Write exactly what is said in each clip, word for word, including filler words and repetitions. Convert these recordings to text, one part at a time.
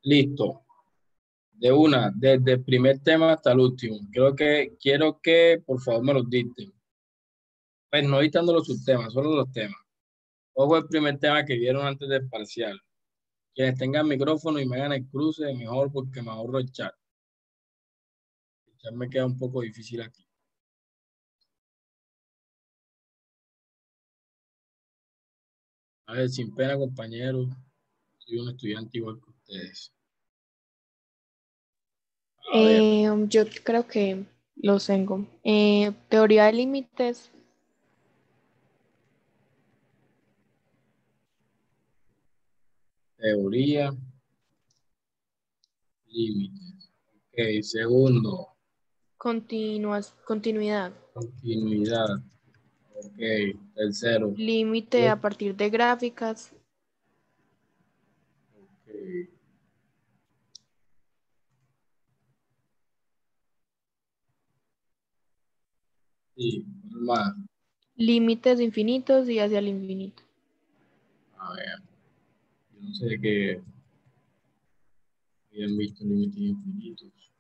Listo. De una, desde el primer tema hasta el último. Creo que quiero que por favor me los dicten. Pues no dictando los subtemas, solo los temas. Ojo el primer tema que vieron antes del parcial. Quienes tengan micrófono y me hagan el cruce, mejor porque me ahorro el chat. El chat me queda un poco difícil aquí. A ver, sin pena, compañeros. Soy un estudiante igual que ustedes. A ver, Eh, yo creo que los tengo. Eh, teoría de límites. teoría, límites. Ok, segundo, Continuas, continuidad. continuidad. Ok, tercero. Límite a partir de gráficas. Ok. Sí, más. Límites infinitos y hacia el infinito. A ver, yo no sé qué habían visto límites infinitos.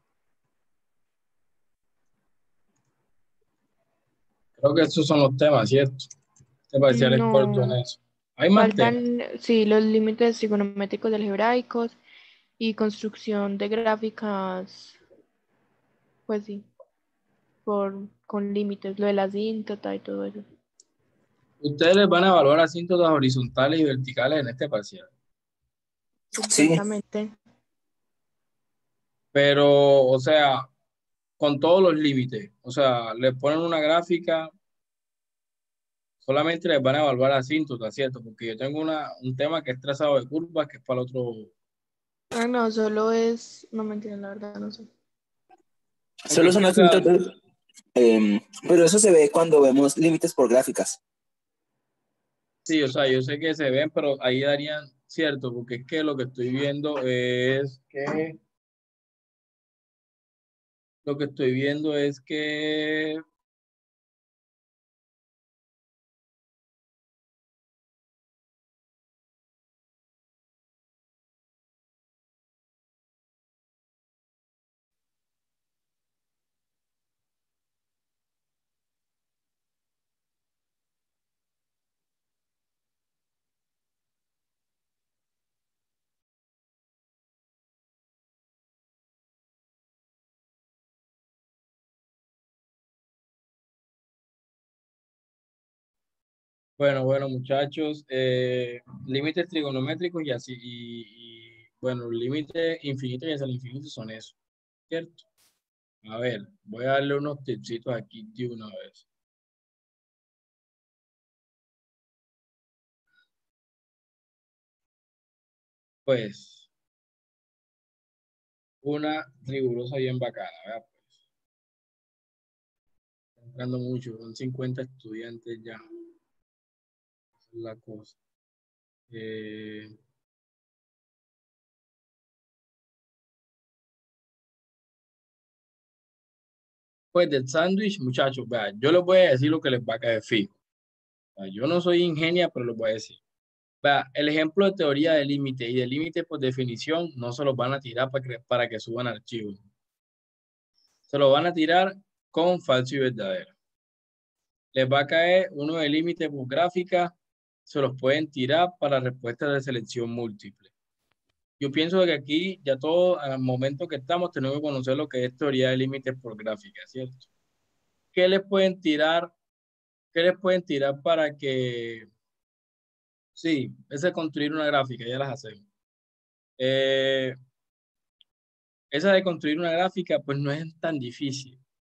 Creo que estos son los temas, ¿cierto? Este parcial es corto en No, eso. Hay más temas. faltan, sí, los límites trigonométricos algebraicos y construcción de gráficas, pues sí, por, con límites, lo de la asíntota y todo eso. Ustedes les van a evaluar asíntotas horizontales y verticales en este parcial. Sí, Supuestamente. Pero, o sea, con todos los límites. O sea, les ponen una gráfica, solamente les van a evaluar asíntotas, ¿cierto? Porque yo tengo una, un tema que es trazado de curvas, que es para el otro. Ah, no, solo es, no me entiendo, la verdad, no sé. Porque solo es son que, o sea, asíntotas, eh, pero eso se ve cuando vemos límites por gráficas. sí, o sea, yo sé que se ven, pero ahí darían, ¿cierto? Porque es que lo que estoy viendo es que, lo que estoy viendo es que, bueno, bueno, muchachos, eh, límites trigonométricos y así, y, y, bueno, límites infinitos y hacia el infinito son eso, ¿cierto? A ver, voy a darle unos tipsitos aquí de una vez. Pues, una rigurosa bien bacana, ¿verdad? Pues, está entrando mucho, son cincuenta estudiantes ya, esa es la cosa. Eh, pues del sándwich, muchachos, vean, yo les voy a decir lo que les va a caer fijo. O sea, yo no soy ingenia, pero les voy a decir. Vea, el ejemplo de teoría de límite y de límite por definición no se los van a tirar para que, para que suban archivos. Se los van a tirar con falso y verdadero. Les va a caer uno de límite por gráfica, se los pueden tirar para respuestas de selección múltiple. Yo pienso que aquí ya todo, al momento que estamos, tenemos que conocer lo que es teoría de límites por gráfica, ¿cierto? ¿Qué les pueden tirar? ¿Qué les pueden tirar para que, sí, ese es construir una gráfica, ya las hacemos. Eh, esa de construir una gráfica, pues no es tan difícil.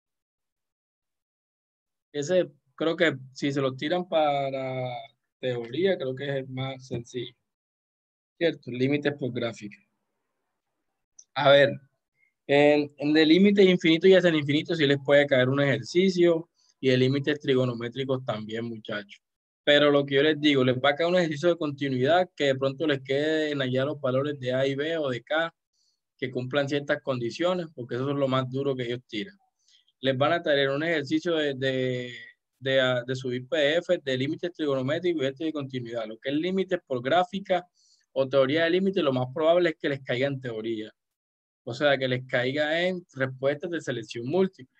Ese, creo que si se lo tiran para teoría, creo que es el más sencillo, ¿cierto? Límites por gráfica. A ver, en, en de límites infinitos y hacia el infinito sí les puede caer un ejercicio y de límites trigonométricos también, muchachos. Pero lo que yo les digo, les va a caer un ejercicio de continuidad que de pronto les quede en hallar los valores de A y B o de K que cumplan ciertas condiciones, porque eso es lo más duro que ellos tiran. Les van a traer un ejercicio de, de, de, de subir P D F de límites trigonométricos y este de continuidad, lo que es límites por gráfica o teoría de límite, lo más probable es que les caiga en teoría. O sea, que les caiga en respuestas de selección múltiple.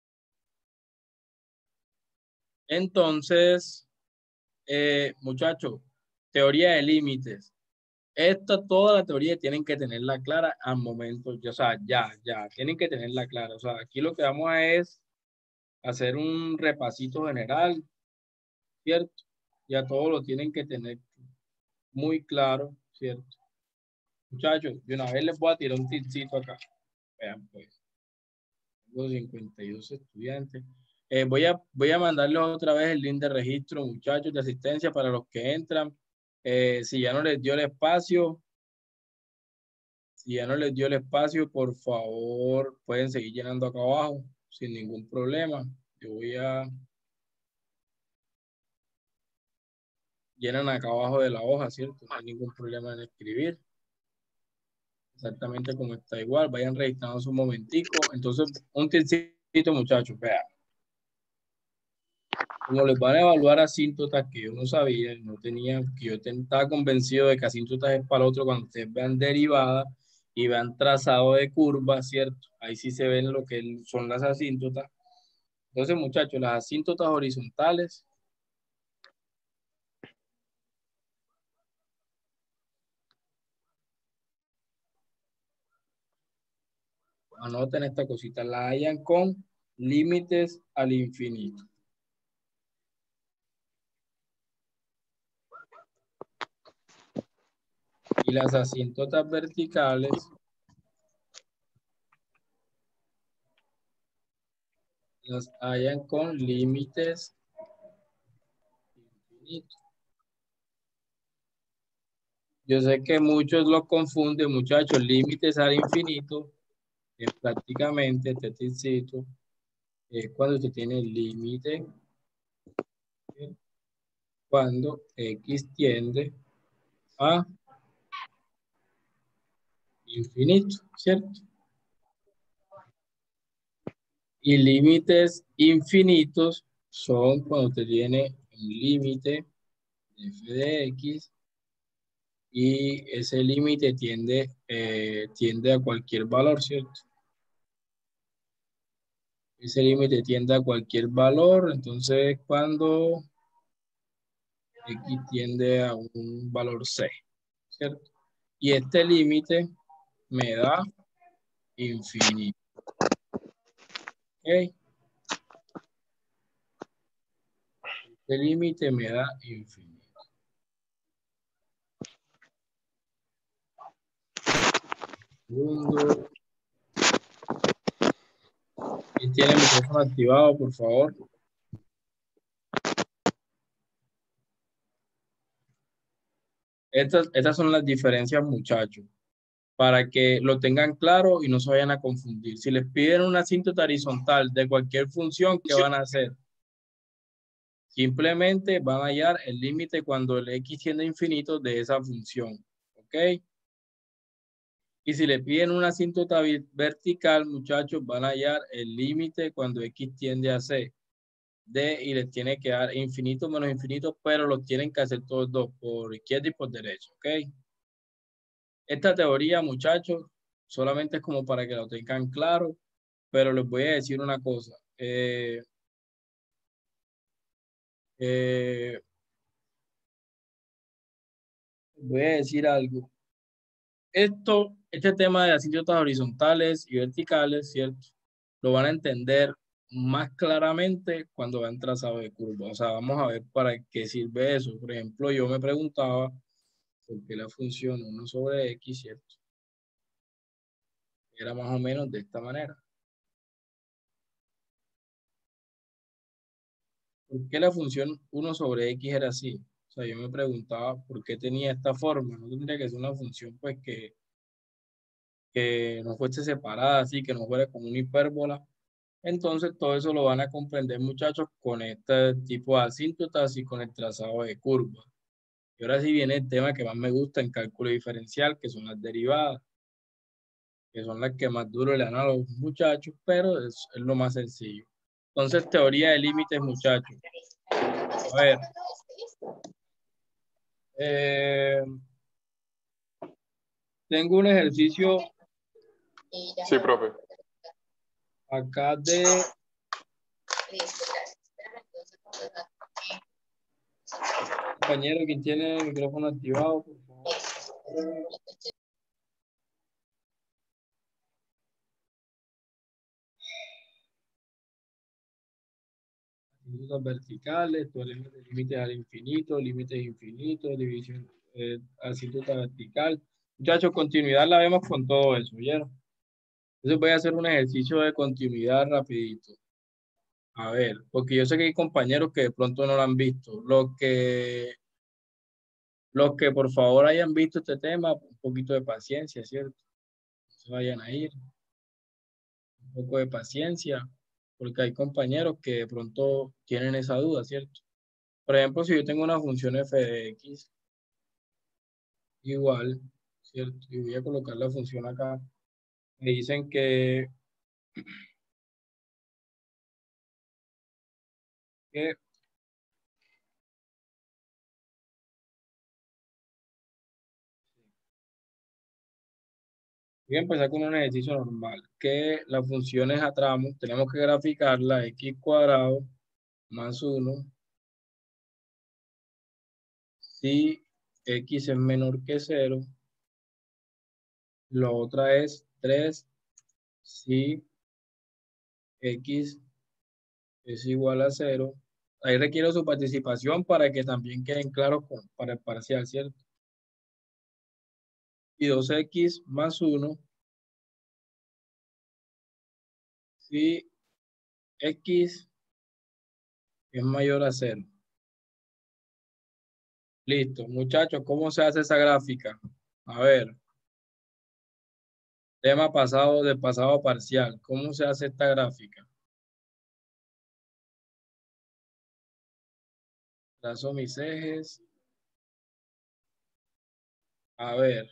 Entonces, eh, muchachos, teoría de límites. Esta, toda la teoría tienen que tenerla clara al momento, ya, o sea, ya, ya, tienen que tenerla clara. O sea, aquí lo que vamos a es hacer un repasito general, ¿cierto? Ya todo lo tienen que tener muy claro, ¿cierto? Muchachos, de una vez les voy a tirar un tipcito acá. Vean, pues, tengo cincuenta y dos estudiantes. Eh, voy, a, voy a mandarles otra vez el link de registro, muchachos, de asistencia para los que entran. Eh, si ya no les dio el espacio, si ya no les dio el espacio, por favor, pueden seguir llenando acá abajo sin ningún problema. Yo voy a... Llenan acá abajo de la hoja, ¿cierto? No hay ningún problema en escribir. Exactamente como está igual. Vayan registrando un momentico. Entonces, un tipcito, muchachos, vean. Como les van a evaluar asíntotas que yo no sabía, no tenía, que yo estaba convencido de que asíntotas es para el otro cuando ustedes vean derivada y vean trazado de curva, ¿cierto? Ahí sí se ven lo que son las asíntotas. Entonces, muchachos, las asíntotas horizontales. Anoten esta cosita, la hallan con límites al infinito. Y las asíntotas verticales las hallan con límites infinitos. Yo sé que muchos lo confunden, muchachos, límites al infinito es prácticamente este tipcito, es cuando usted tiene el límite cuando x tiende a infinito, ¿cierto? Y límites infinitos son cuando usted tiene un límite de f de x y ese límite tiende, eh, tiende a cualquier valor, ¿cierto? Ese límite tiende a cualquier valor, entonces cuando x tiende a un valor c, ¿cierto? Y este límite me da infinito. ¿Ok? Este límite me da infinito. Segundo. ¿Quién tiene el micrófono activado, por favor? Estas, estas son las diferencias, muchachos, para que lo tengan claro y no se vayan a confundir. Si les piden una asíntota horizontal de cualquier función, ¿qué van a hacer? Simplemente van a hallar el límite cuando el x tiende a infinito de esa función. ¿Ok? Y si le piden una asíntota vertical, muchachos, van a hallar el límite cuando x tiende a c. D y les tiene que dar infinito menos infinito, pero los tienen que hacer todos dos, por izquierda y por derecha. ¿Ok? Esta teoría, muchachos, solamente es como para que lo tengan claro, pero les voy a decir una cosa. Eh, eh, voy a decir algo. Esto, este tema de asíntotas horizontales y verticales, ¿cierto? Lo van a entender más claramente cuando vean trazado de curva. O sea, vamos a ver para qué sirve eso. Por ejemplo, yo me preguntaba por qué la función uno sobre x, ¿cierto? Era más o menos de esta manera. ¿Por qué la función uno sobre x era así? O sea, yo me preguntaba por qué tenía esta forma. No tendría que ser una función pues que, que no fuese separada así, que no fuera como una hipérbola. Entonces todo eso lo van a comprender, muchachos, con este tipo de asíntotas y con el trazado de curvas. Y ahora sí viene el tema que más me gusta en cálculo diferencial, que son las derivadas, que son las que más duro le dan a los muchachos, pero es, es lo más sencillo. Entonces, teoría de límites, muchachos. A ver. Eh, tengo un ejercicio Sí, profe. acá de compañero que tiene el micrófono activado, por favor. Atributos verticales, teoremas de límites al infinito, límites infinitos, división, eh, asintuta vertical. Muchachos, continuidad la vemos con todo eso, ¿vieron? Entonces voy a hacer un ejercicio de continuidad rapidito. A ver, porque yo sé que hay compañeros que de pronto no lo han visto. Los que, los que por favor hayan visto este tema, un poquito de paciencia, ¿cierto? No se vayan a ir. Un poco de paciencia, porque hay compañeros que de pronto tienen esa duda, ¿cierto? Por ejemplo, si yo tengo una función f de x igual, ¿cierto? Y voy a colocar la función acá. Me dicen que, que voy a empezar con un ejercicio normal, que las funciones a tramos tenemos que graficarla x cuadrado más uno si x es menor que cero. La otra es tres si x es igual a cero. Ahí requiero su participación para que también queden claros con, para el parcial, ¿cierto? Y dos x más uno si x es mayor a cero. Listo, muchachos, ¿cómo se hace esa gráfica? A ver, tema pasado de pasado parcial. ¿Cómo se hace esta gráfica? Trazo mis ejes. A ver.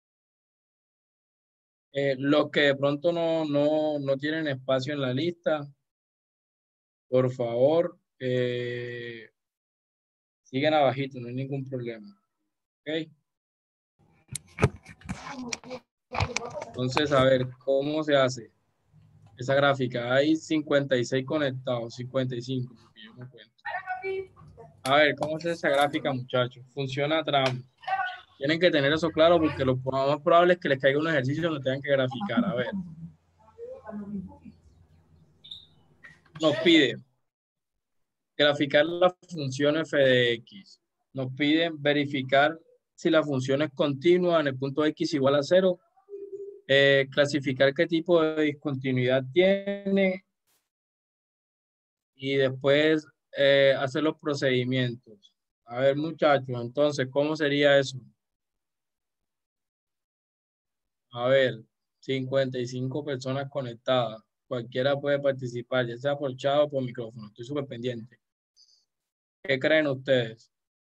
Eh, los que de pronto no, no, no tienen espacio en la lista, por favor, eh, siguen abajito, no hay ningún problema. ¿Ok? Entonces, a ver, ¿cómo se hace esa gráfica? Hay cincuenta y seis conectados, cincuenta y cinco, porque yo no cuento. A ver, ¿cómo se hace esa gráfica, muchachos? Funciona a tramos. Tienen que tener eso claro porque lo más probable es que les caiga un ejercicio donde tengan que graficar. A ver. Nos pide graficar la función f de x. Nos piden verificar si la función es continua en el punto x igual a cero. Eh, clasificar qué tipo de discontinuidad tiene. Y después eh, hacer los procedimientos. A ver, muchachos, entonces, ¿cómo sería eso? A ver, cincuenta y cinco personas conectadas. Cualquiera puede participar, ya sea por chat o por micrófono. Estoy súper pendiente. ¿Qué creen ustedes?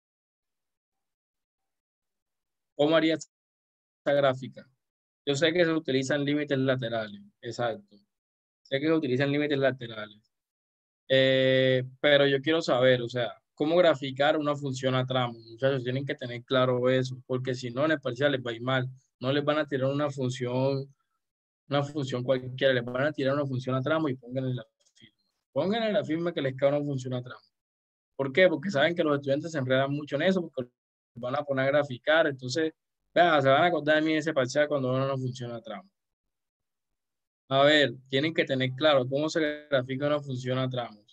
¿Cómo haría esta gráfica? Yo sé que se utilizan límites laterales. Exacto. Sé que se utilizan límites laterales. Eh, pero yo quiero saber, o sea, cómo graficar una función a tramos. Muchachos, tienen que tener claro eso, porque si no, en el parcial les va a ir mal. No les van a tirar una función, una función cualquiera, les van a tirar una función a tramo y pónganle la firma. Pónganle la firma que les cae una función a tramo. ¿Por qué? Porque saben que los estudiantes se enredan mucho en eso, porque van a poner a graficar, entonces, vea, se van a acordar de mí en ese parcial cuando uno no funciona a tramo. A ver, tienen que tener claro cómo se grafica una función a tramos.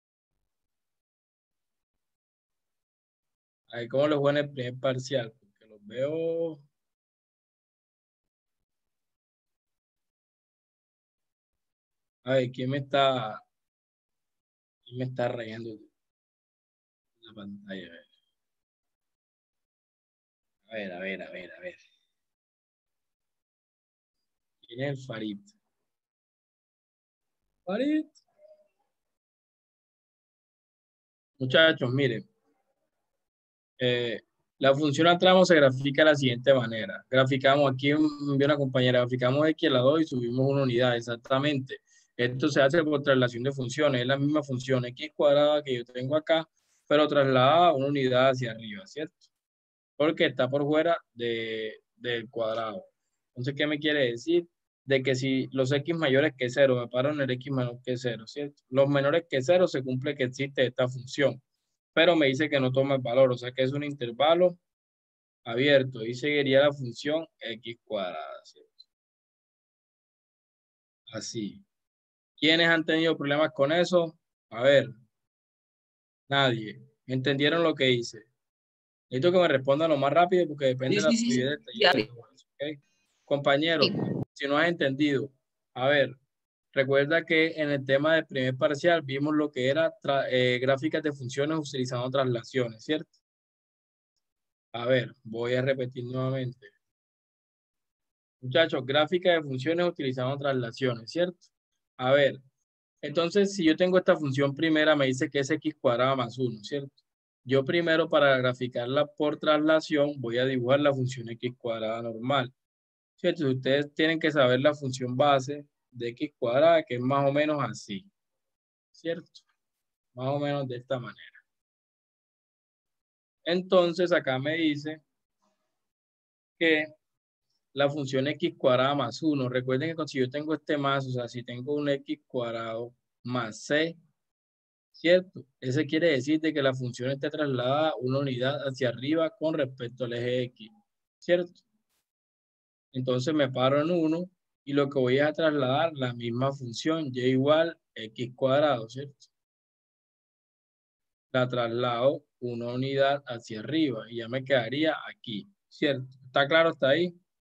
A ver cómo los fue en el primer parcial, porque los veo. A ver, ¿quién me está, quién me está rayando la pantalla? A ver, a ver, a ver, a ver. ¿Quién es el Farid? Farid. Muchachos, miren. Eh, la función a tramo se grafica de la siguiente manera. Graficamos, aquí vi una compañera, graficamos x a la dos y subimos una unidad, exactamente. Esto se hace por traslación de funciones, es la misma función x cuadrada que yo tengo acá, pero trasladada una unidad hacia arriba, ¿cierto? Porque está por fuera de, del cuadrado. Entonces, ¿qué me quiere decir? De que si los X mayores que cero, me paro en el X menor que cero, ¿cierto? Los menores que cero se cumple que existe esta función, pero me dice que no toma el valor, o sea que es un intervalo abierto y seguiría la función X cuadrada, ¿cierto? Así. ¿Quiénes han tenido problemas con eso? A ver. Nadie. ¿Entendieron lo que hice? Necesito que me respondan lo más rápido porque depende Sí, de la sí, sí, sí. fluidez del taller y todo eso, ¿ok? Compañero, Sí. si no has entendido, a ver, recuerda que en el tema del primer parcial vimos lo que era eh, gráficas de funciones utilizando traslaciones, ¿cierto? A ver, voy a repetir nuevamente. Muchachos, gráficas de funciones utilizando traslaciones, ¿cierto? A ver, entonces si yo tengo esta función primera, me dice que es x cuadrada más uno, ¿cierto? Yo primero para graficarla por traslación voy a dibujar la función x cuadrada normal, ¿cierto? Ustedes tienen que saber la función base de x cuadrada, que es más o menos así, ¿cierto? Más o menos de esta manera. Entonces acá me dice que la función x cuadrada más uno, recuerden que si yo tengo este más, o sea, si tengo un x cuadrado más c, ¿cierto? Ese quiere decir de que la función esté trasladada una unidad hacia arriba con respecto al eje X, ¿cierto? Entonces me paro en uno y lo que voy a trasladar la misma función y igual X cuadrado, ¿cierto? La traslado una unidad hacia arriba y ya me quedaría aquí, ¿cierto? ¿Está claro hasta ahí?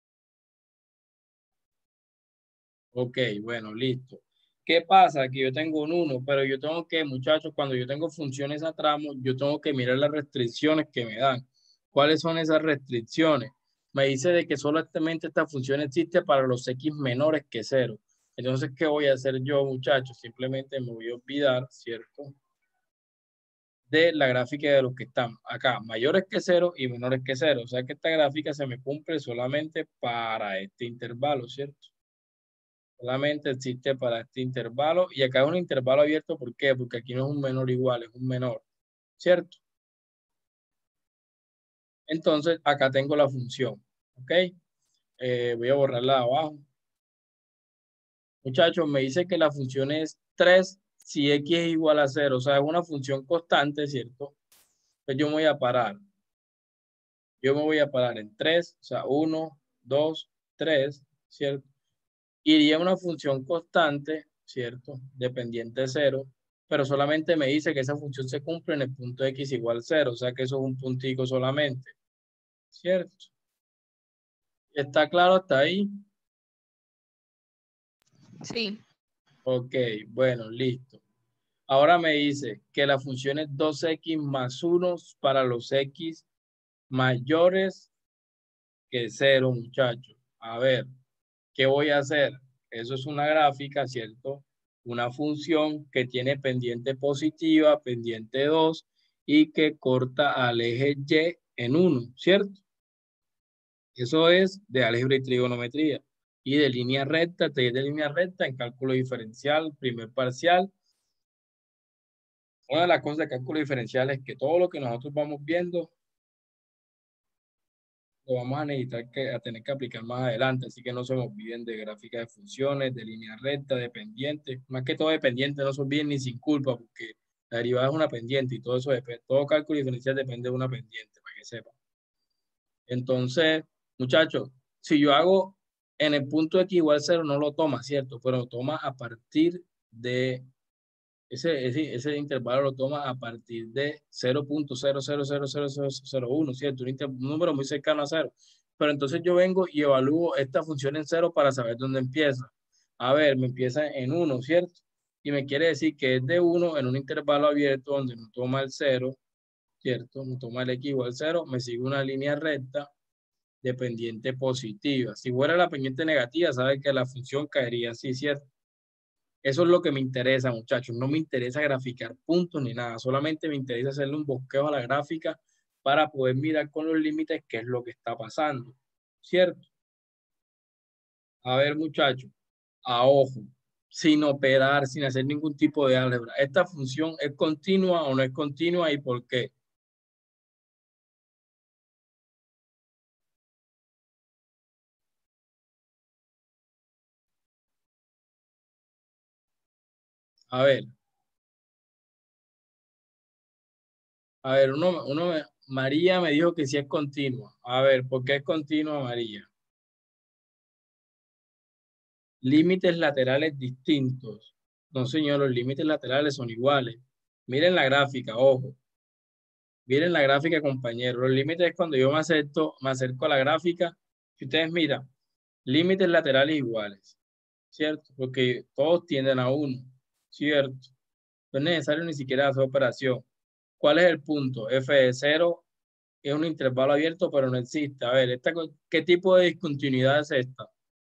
Ok, bueno, listo. ¿Qué pasa? Que yo tengo un uno, pero yo tengo que, muchachos, cuando yo tengo funciones a tramos, yo tengo que mirar las restricciones que me dan. ¿Cuáles son esas restricciones? Me dice de que solamente esta función existe para los X menores que cero. Entonces, ¿qué voy a hacer yo, muchachos? Simplemente me voy a olvidar, ¿cierto? De la gráfica de los que están acá, mayores que cero y menores que cero. O sea que esta gráfica se me cumple solamente para este intervalo, ¿cierto? Solamente existe para este intervalo y acá es un intervalo abierto. ¿Por qué? Porque aquí no es un menor igual, es un menor, ¿cierto? Entonces acá tengo la función, ¿ok? Eh, voy a borrarla de abajo. Muchachos, me dice que la función es tres si x es igual a cero, o sea, es una función constante, ¿cierto? Entonces yo me voy a parar. Yo me voy a parar en tres, o sea, uno, dos, tres, ¿cierto? Iría una función constante, ¿cierto? Dependiente de cero, pero solamente me dice que esa función se cumple en el punto x igual cero, o sea que eso es un puntico solamente, ¿cierto? ¿Está claro hasta ahí? Sí. Ok, bueno, listo. Ahora me dice que la función es dos x más uno para los x mayores que cero, muchachos. A ver, ¿qué voy a hacer? Eso es una gráfica, ¿cierto? Una función que tiene pendiente positiva, pendiente dos y que corta al eje Y en uno, ¿cierto? Eso es de álgebra y trigonometría. Y de línea recta, taller de línea recta en cálculo diferencial, primer parcial. Una de las cosas de cálculo diferencial es que todo lo que nosotros vamos viendo lo vamos a necesitar que, a tener que aplicar más adelante, así que no se nos olviden de gráficas de funciones, de línea recta, de pendientes, más que todo de pendiente, no se olviden ni sin culpa, porque la derivada es una pendiente y todo eso depende, todo cálculo diferencial depende de una pendiente, para que sepan. Entonces, muchachos, si yo hago en el punto x igual cero, no lo toma, ¿cierto? Pero lo toma a partir de Ese, ese, ese intervalo lo toma a partir de cero punto cero cero cero cero cero cero uno, ¿cierto? Un, inter, un número muy cercano a cero. Pero entonces yo vengo y evalúo esta función en cero para saber dónde empieza. A ver, me empieza en uno, ¿cierto? Y me quiere decir que es de uno en un intervalo abierto donde no toma el cero, ¿cierto? No toma el x igual cero, me sigue una línea recta de pendiente positiva. Si fuera la pendiente negativa, sabe que la función caería así, ¿cierto? Eso es lo que me interesa, muchachos. No me interesa graficar puntos ni nada. Solamente me interesa hacerle un bosqueo a la gráfica para poder mirar con los límites qué es lo que está pasando. ¿Cierto? A ver, muchachos. A ojo. Sin operar, sin hacer ningún tipo de álgebra. ¿Esta función es continua o no es continua y por qué? A ver. A ver, uno, uno, me- María me dijo que sí es continua. A ver, ¿por qué es continua, María? Límites laterales distintos. No, señor, los límites laterales son iguales. Miren la gráfica, ojo. Miren la gráfica, compañero. Los límites es cuando yo me acerco, me acerco a la gráfica. Si ustedes miran, límites laterales iguales, ¿cierto? Porque todos tienden a uno, ¿cierto? No es necesario ni siquiera hacer operación. ¿Cuál es el punto? F de cero es un intervalo abierto, pero no existe. A ver, esta, co- ¿qué tipo de discontinuidad es esta?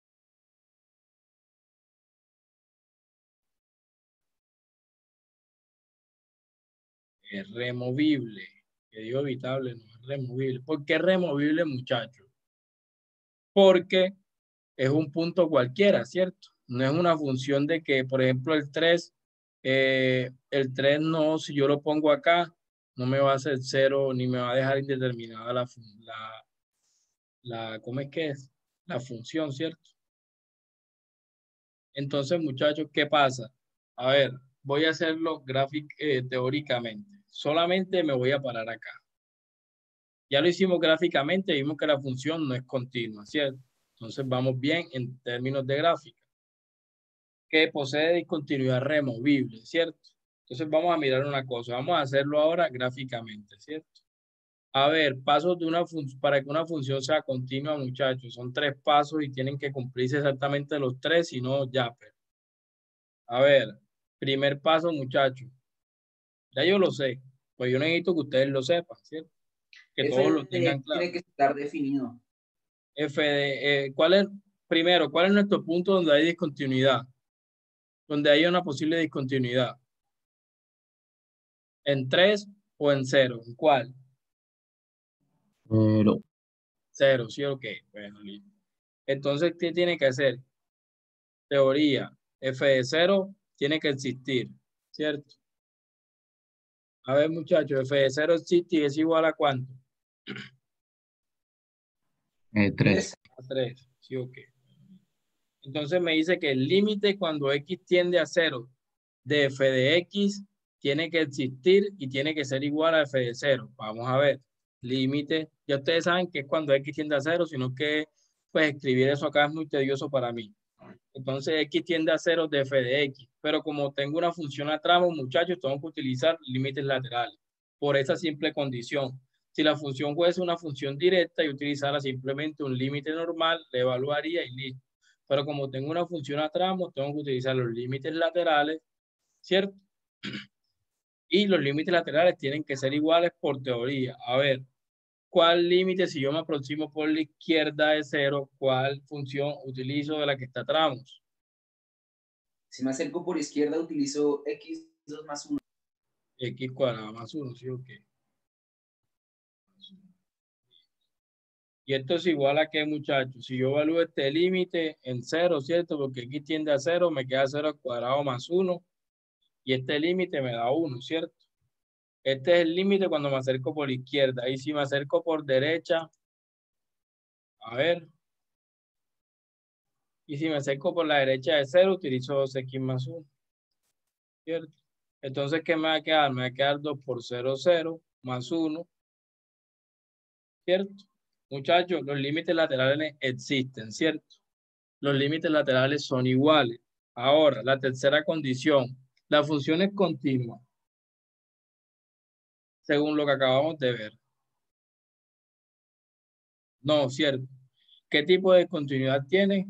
Es removible. Que digo evitable, no es removible. ¿Por qué es removible, muchachos? Porque es un punto cualquiera, ¿cierto? No es una función de que, por ejemplo, el tres, eh, el tres no, si yo lo pongo acá, no me va a hacer cero ni me va a dejar indeterminada la, fun- la, la ¿cómo es que es? La función, ¿cierto? Entonces, muchachos, ¿qué pasa? A ver, voy a hacerlo gráfic, eh, teóricamente. Solamente me voy a parar acá. Ya lo hicimos gráficamente, vimos que la función no es continua, ¿cierto? Entonces vamos bien en términos de gráfica, que posee discontinuidad removible, ¿cierto? Entonces vamos a mirar una cosa, vamos a hacerlo ahora gráficamente, ¿cierto? A ver, pasos de una función, para que una función sea continua, muchachos, son tres pasos y tienen que cumplirse exactamente los tres, si no, ya. Pero. A ver, primer paso, muchachos, ya yo lo sé, pues yo necesito que ustedes lo sepan, ¿cierto? Que F todos lo de tengan claro. tiene que estar definido. F de, eh, ¿cuál es, primero, cuál es nuestro punto donde hay discontinuidad? Donde hay una posible discontinuidad. ¿En tres o en cero? ¿En cuál? Pero Cero, ¿sí o qué? Bueno, listo. Entonces, ¿qué tiene que hacer? Teoría. F de cero tiene que existir, ¿cierto? A ver, muchachos, F de cero existe y es igual a ¿cuánto? eh, tres. A tres, ¿sí o qué? Entonces me dice que el límite cuando x tiende a cero de f de x tiene que existir y tiene que ser igual a f de cero. Vamos a ver. Límite. Ya ustedes saben que es cuando x tiende a cero, sino que pues escribir eso acá es muy tedioso para mí. Entonces x tiende a cero de f de x. Pero como tengo una función a tramo, muchachos, tengo que utilizar límites laterales. Por esa simple condición. Si la función fuese una función directa y utilizara simplemente un límite normal, le evaluaría y listo. Pero como tengo una función a tramos, tengo que utilizar los límites laterales, ¿cierto? Y los límites laterales tienen que ser iguales por teoría. A ver, ¿cuál límite, si yo me aproximo por la izquierda de cero, cuál función utilizo de la que está a tramos? Si me acerco por izquierda, utilizo x dos más uno. X cuadrado más uno, ¿sí o qué? Y esto es igual a qué, muchachos. Si yo evalúo este límite en cero, ¿cierto? Porque x tiende a cero, me queda cero al cuadrado más uno. Y este límite me da uno, ¿cierto? Este es el límite cuando me acerco por izquierda. Y si me acerco por derecha, a ver. Y si me acerco por la derecha de cero, utilizo dos x más uno, ¿cierto? Entonces, ¿qué me va a quedar? Me va a quedar dos por cero, cero, más uno, ¿cierto? Muchachos, los límites laterales existen, ¿cierto? Los límites laterales son iguales. Ahora, la tercera condición. La función es continua, según lo que acabamos de ver. No, ¿cierto? ¿Qué tipo de continuidad tiene?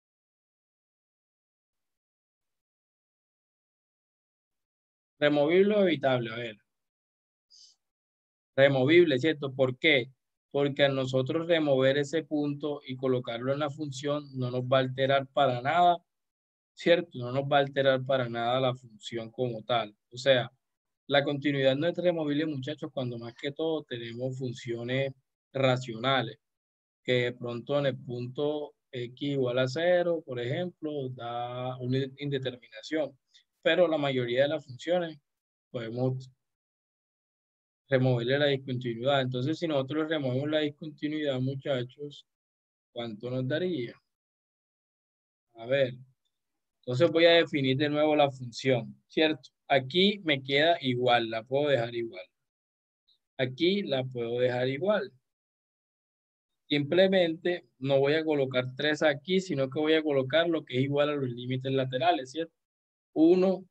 Removible o evitable. A ver. Removible, ¿cierto? ¿Por qué? Porque a nosotros remover ese punto y colocarlo en la función no nos va a alterar para nada, ¿cierto? No nos va a alterar para nada la función como tal. O sea, la continuidad no es removible, muchachos, cuando más que todo tenemos funciones racionales, que de pronto en el punto x igual a cero, por ejemplo, da una indeterminación. Pero la mayoría de las funciones podemos removerle la discontinuidad. Entonces, si nosotros removemos la discontinuidad, muchachos, ¿cuánto nos daría? A ver, Entonces voy a definir de nuevo la función, ¿cierto? Aquí me queda igual, la puedo dejar igual. Aquí la puedo dejar igual. Simplemente no voy a colocar tres aquí, sino que voy a colocar lo que es igual a los límites laterales, ¿cierto? uno,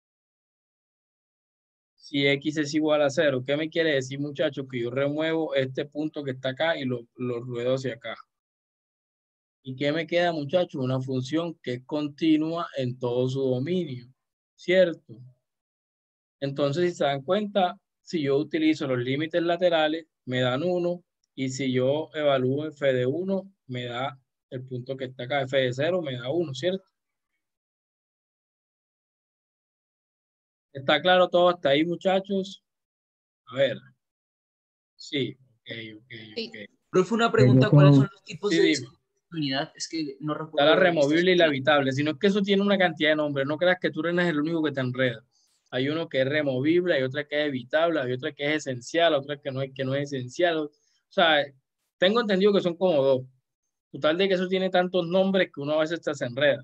si x es igual a cero. ¿Qué me quiere decir, muchachos? Que yo remuevo este punto que está acá y lo, lo ruedo hacia acá. ¿Y qué me queda, muchachos? Una función que es continua en todo su dominio, ¿cierto? Entonces, si se dan cuenta, si yo utilizo los límites laterales, me dan uno, y si yo evalúo f de uno, me da el punto que está acá, f de cero, me da uno, ¿cierto? ¿Está claro todo hasta ahí, muchachos? A ver. Sí, ok, ok, Sí. ok. Profe, una pregunta, ¿cuáles son los tipos Sí, de dime. discontinuidad? Es que no Está recuerdo la haber visto removible y eso. la habitable, sino que eso tiene una cantidad de nombres. No creas que tú eres el único que te enreda. Hay uno que es removible, hay otra que es evitable, hay otra que es esencial, otra que no es, que no es esencial. O sea, tengo entendido que son como dos. Total de que eso tiene tantos nombres que uno a veces se enreda.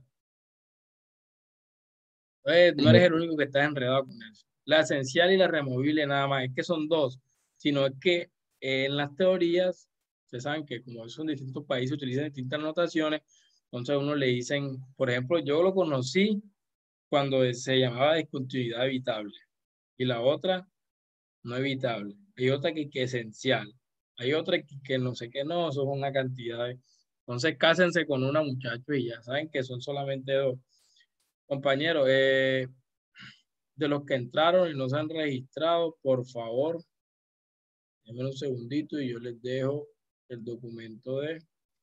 Entonces, no eres el único que está enredado con eso. La esencial y la removible nada más, es que son dos, sino es que eh, en las teorías, ustedes saben que como son distintos países, utilizan distintas notaciones, entonces a uno le dicen, por ejemplo, yo lo conocí cuando se llamaba discontinuidad evitable, y la otra no evitable. Hay otra que, que esencial, hay otra que, que no sé qué, no, eso es una cantidad de... Entonces cásense con una, muchacho, y ya saben que son solamente dos. Compañero, eh, de los que entraron y no se han registrado, por favor, denme un segundito y yo les dejo el documento de,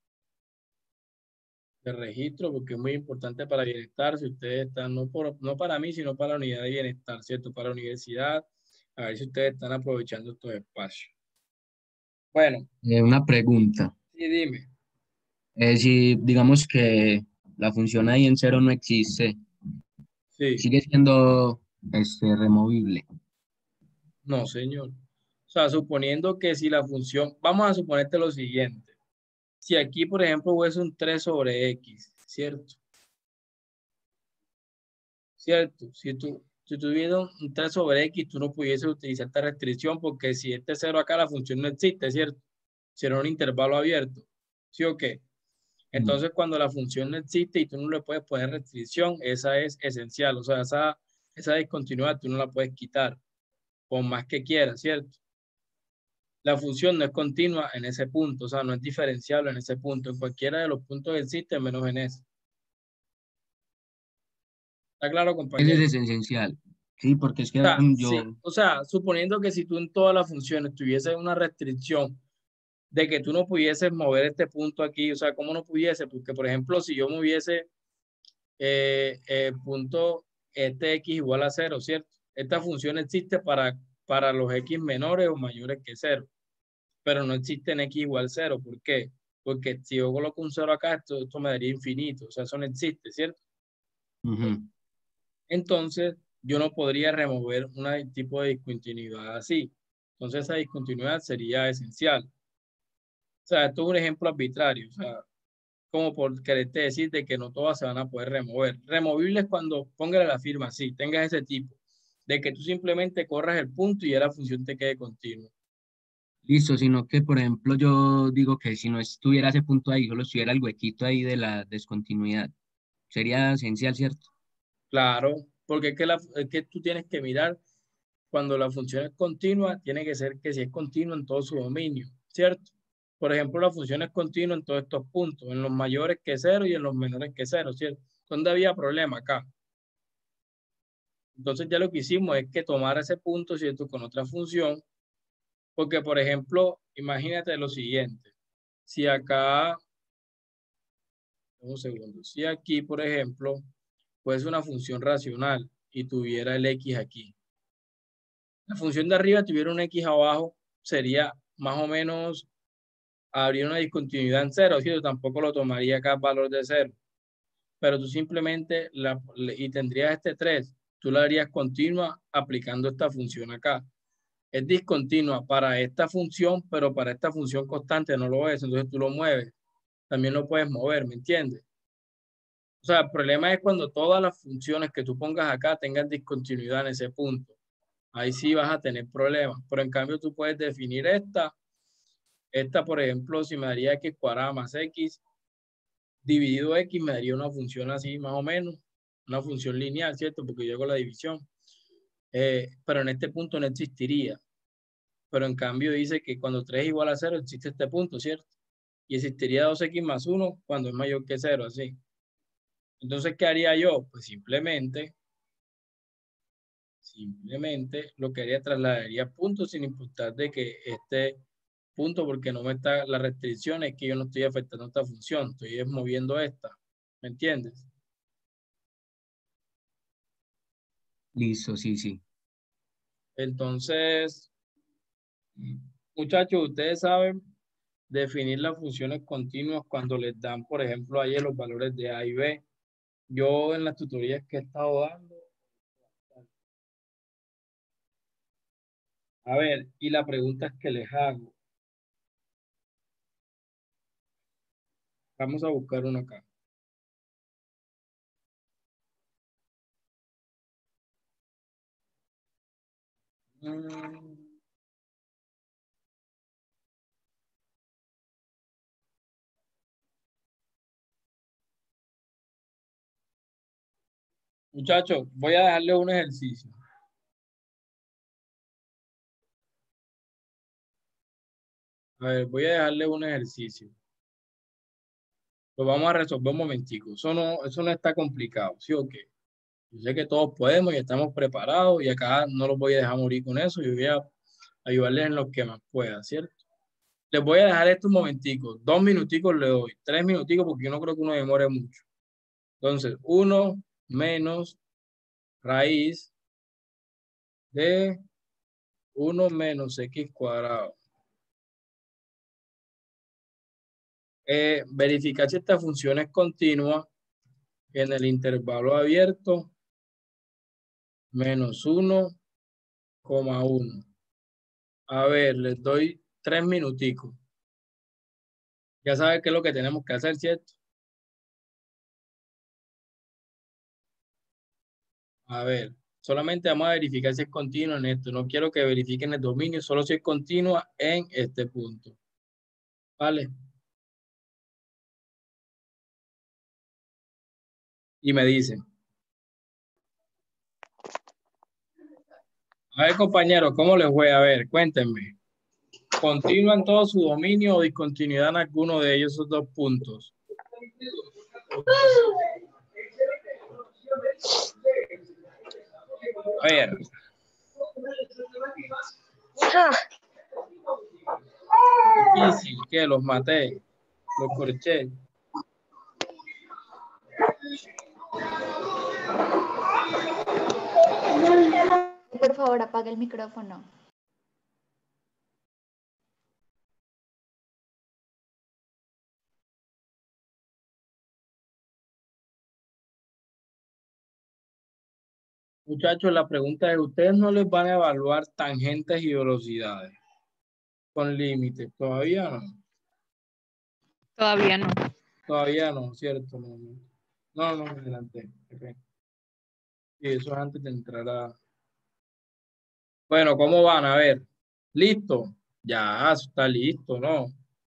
de registro, porque es muy importante para bienestar. Si ustedes están, no, por, no para mí, sino para la unidad de bienestar, ¿cierto? Para la universidad, a ver si ustedes están aprovechando estos espacios. Bueno. Eh, una pregunta. Sí, dime. Eh, si digamos que la función ahí en cero no existe, Sí. ¿sigue siendo este, removible? No, señor. O sea, suponiendo que si la función, vamos a suponerte lo siguiente. Si aquí, por ejemplo, hubiese un tres sobre x, ¿cierto? ¿Cierto? Si tú, si tuviera un tres sobre x, tú no pudieses utilizar esta restricción porque si este cero acá, la función no existe, ¿cierto? Será un intervalo abierto. ¿Sí o qué? Entonces, cuando la función no existe y tú no le puedes poner restricción, esa es esencial. O sea, esa, esa discontinuidad tú no la puedes quitar, por más que quieras, ¿cierto? La función no es continua en ese punto, o sea, no es diferenciable en ese punto. En cualquiera de los puntos existe, menos en ese. ¿Está claro, compañero? Ese es esencial. Sí, porque es que O sea, yo... sí, o sea, suponiendo que si tú en todas las funciones tuviese una restricción de que tú no pudieses mover este punto aquí, o sea, ¿cómo no pudiese? Porque, por ejemplo, si yo moviese eh, eh, punto este x igual a cero, ¿cierto? Esta función existe para, para los x menores o mayores que cero, pero no existe en x igual cero. ¿Por qué? Porque si yo coloco un cero acá, esto, esto me daría infinito, o sea, eso no existe, ¿cierto? Uh-huh. Entonces, yo no podría remover un tipo de discontinuidad así. Entonces, esa discontinuidad sería esencial. O sea, esto es un ejemplo arbitrario, o sea, como por quererte decir de que no todas se van a poder remover. Removible es cuando póngale la firma así, tengas ese tipo, de que tú simplemente corras el punto y ya la función te quede continua. Listo, sino que, por ejemplo, yo digo que si no estuviera ese punto ahí, solo estuviera el huequito ahí de la descontinuidad, sería esencial, ¿cierto? Claro, porque es que, la, es que tú tienes que mirar cuando la función es continua, tiene que ser que si es continua en todo su dominio, ¿cierto? Por ejemplo, la función es continua en todos estos puntos, en los mayores que cero y en los menores que cero, ¿cierto? ¿Dónde había problema? Acá. Entonces ya lo que hicimos es que tomar ese punto, ¿cierto? Con otra función, porque por ejemplo, imagínate lo siguiente, si acá, un segundo, si aquí, por ejemplo, fuese una función racional y tuviera el x aquí, la función de arriba tuviera un x abajo, sería más o menos, habría una discontinuidad en cero, ¿cierto? Tampoco lo tomaría acá valor de cero, pero tú simplemente, la, y tendrías este tres, tú la harías continua aplicando esta función acá. Es discontinua para esta función, pero para esta función constante no lo es, entonces tú lo mueves, también lo puedes mover, ¿me entiendes? O sea, el problema es cuando todas las funciones que tú pongas acá tengan discontinuidad en ese punto. Ahí sí vas a tener problemas. Pero en cambio tú puedes definir esta. Esta, por ejemplo, si me daría x cuadrada más x, dividido x me daría una función así más o menos. Una función lineal, ¿cierto? Porque yo hago la división. Eh, pero en este punto no existiría. Pero en cambio dice que cuando tres es igual a cero existe este punto, ¿cierto? Y existiría dos x más uno cuando es mayor que cero, así. Entonces, ¿qué haría yo? Pues simplemente, simplemente lo que haría trasladaría puntos sin importar de que este punto, porque no me está, la restricción es que yo no estoy afectando esta función, estoy moviendo esta, ¿me entiendes? Listo, sí, sí. Entonces, muchachos, ustedes saben definir las funciones continuas cuando les dan, por ejemplo, ahí los valores de A y B. Yo en las tutorías que he estado dando, a ver, y la pregunta es que les hago. Vamos a buscar uno acá. Mm. Muchachos, voy a dejarle un ejercicio. A ver, voy a dejarle un ejercicio. Lo vamos a resolver un momentico. Eso no, eso no está complicado, ¿sí o qué? Yo sé que todos podemos y estamos preparados y acá no los voy a dejar morir con eso. Yo voy a ayudarles en lo que más pueda, ¿cierto? Les voy a dejar esto un momentico. Dos minuticos le doy. Tres minuticos porque yo no creo que uno demore mucho. Entonces, uno menos raíz de uno menos x cuadrado. Eh, verificar si esta función es continua en el intervalo abierto menos uno coma uno. A ver, les doy tres minuticos. Ya saben qué es lo que tenemos que hacer, ¿cierto? A ver, solamente vamos a verificar si es continua en esto. No quiero que verifiquen el dominio, solo si es continua en este punto. ¿Vale? Y me dicen. A ver, compañeros, ¿cómo les voy? A ver, cuéntenme. ¿Continúa en todo su dominio o discontinuidad en alguno de ellos, esos dos puntos? A ver. Difícil, que los maté, los corché. Por favor, apaga el micrófono. Muchachos, la pregunta es, ¿ustedes no les van a evaluar tangentes y velocidades con límites? ¿Todavía no? Todavía no. Todavía no, ¿cierto? No, no, no, no, adelante. Okay. Sí, eso es antes de entrar a... Bueno, ¿cómo van? A ver, ¿listo? Ya, está listo, ¿no?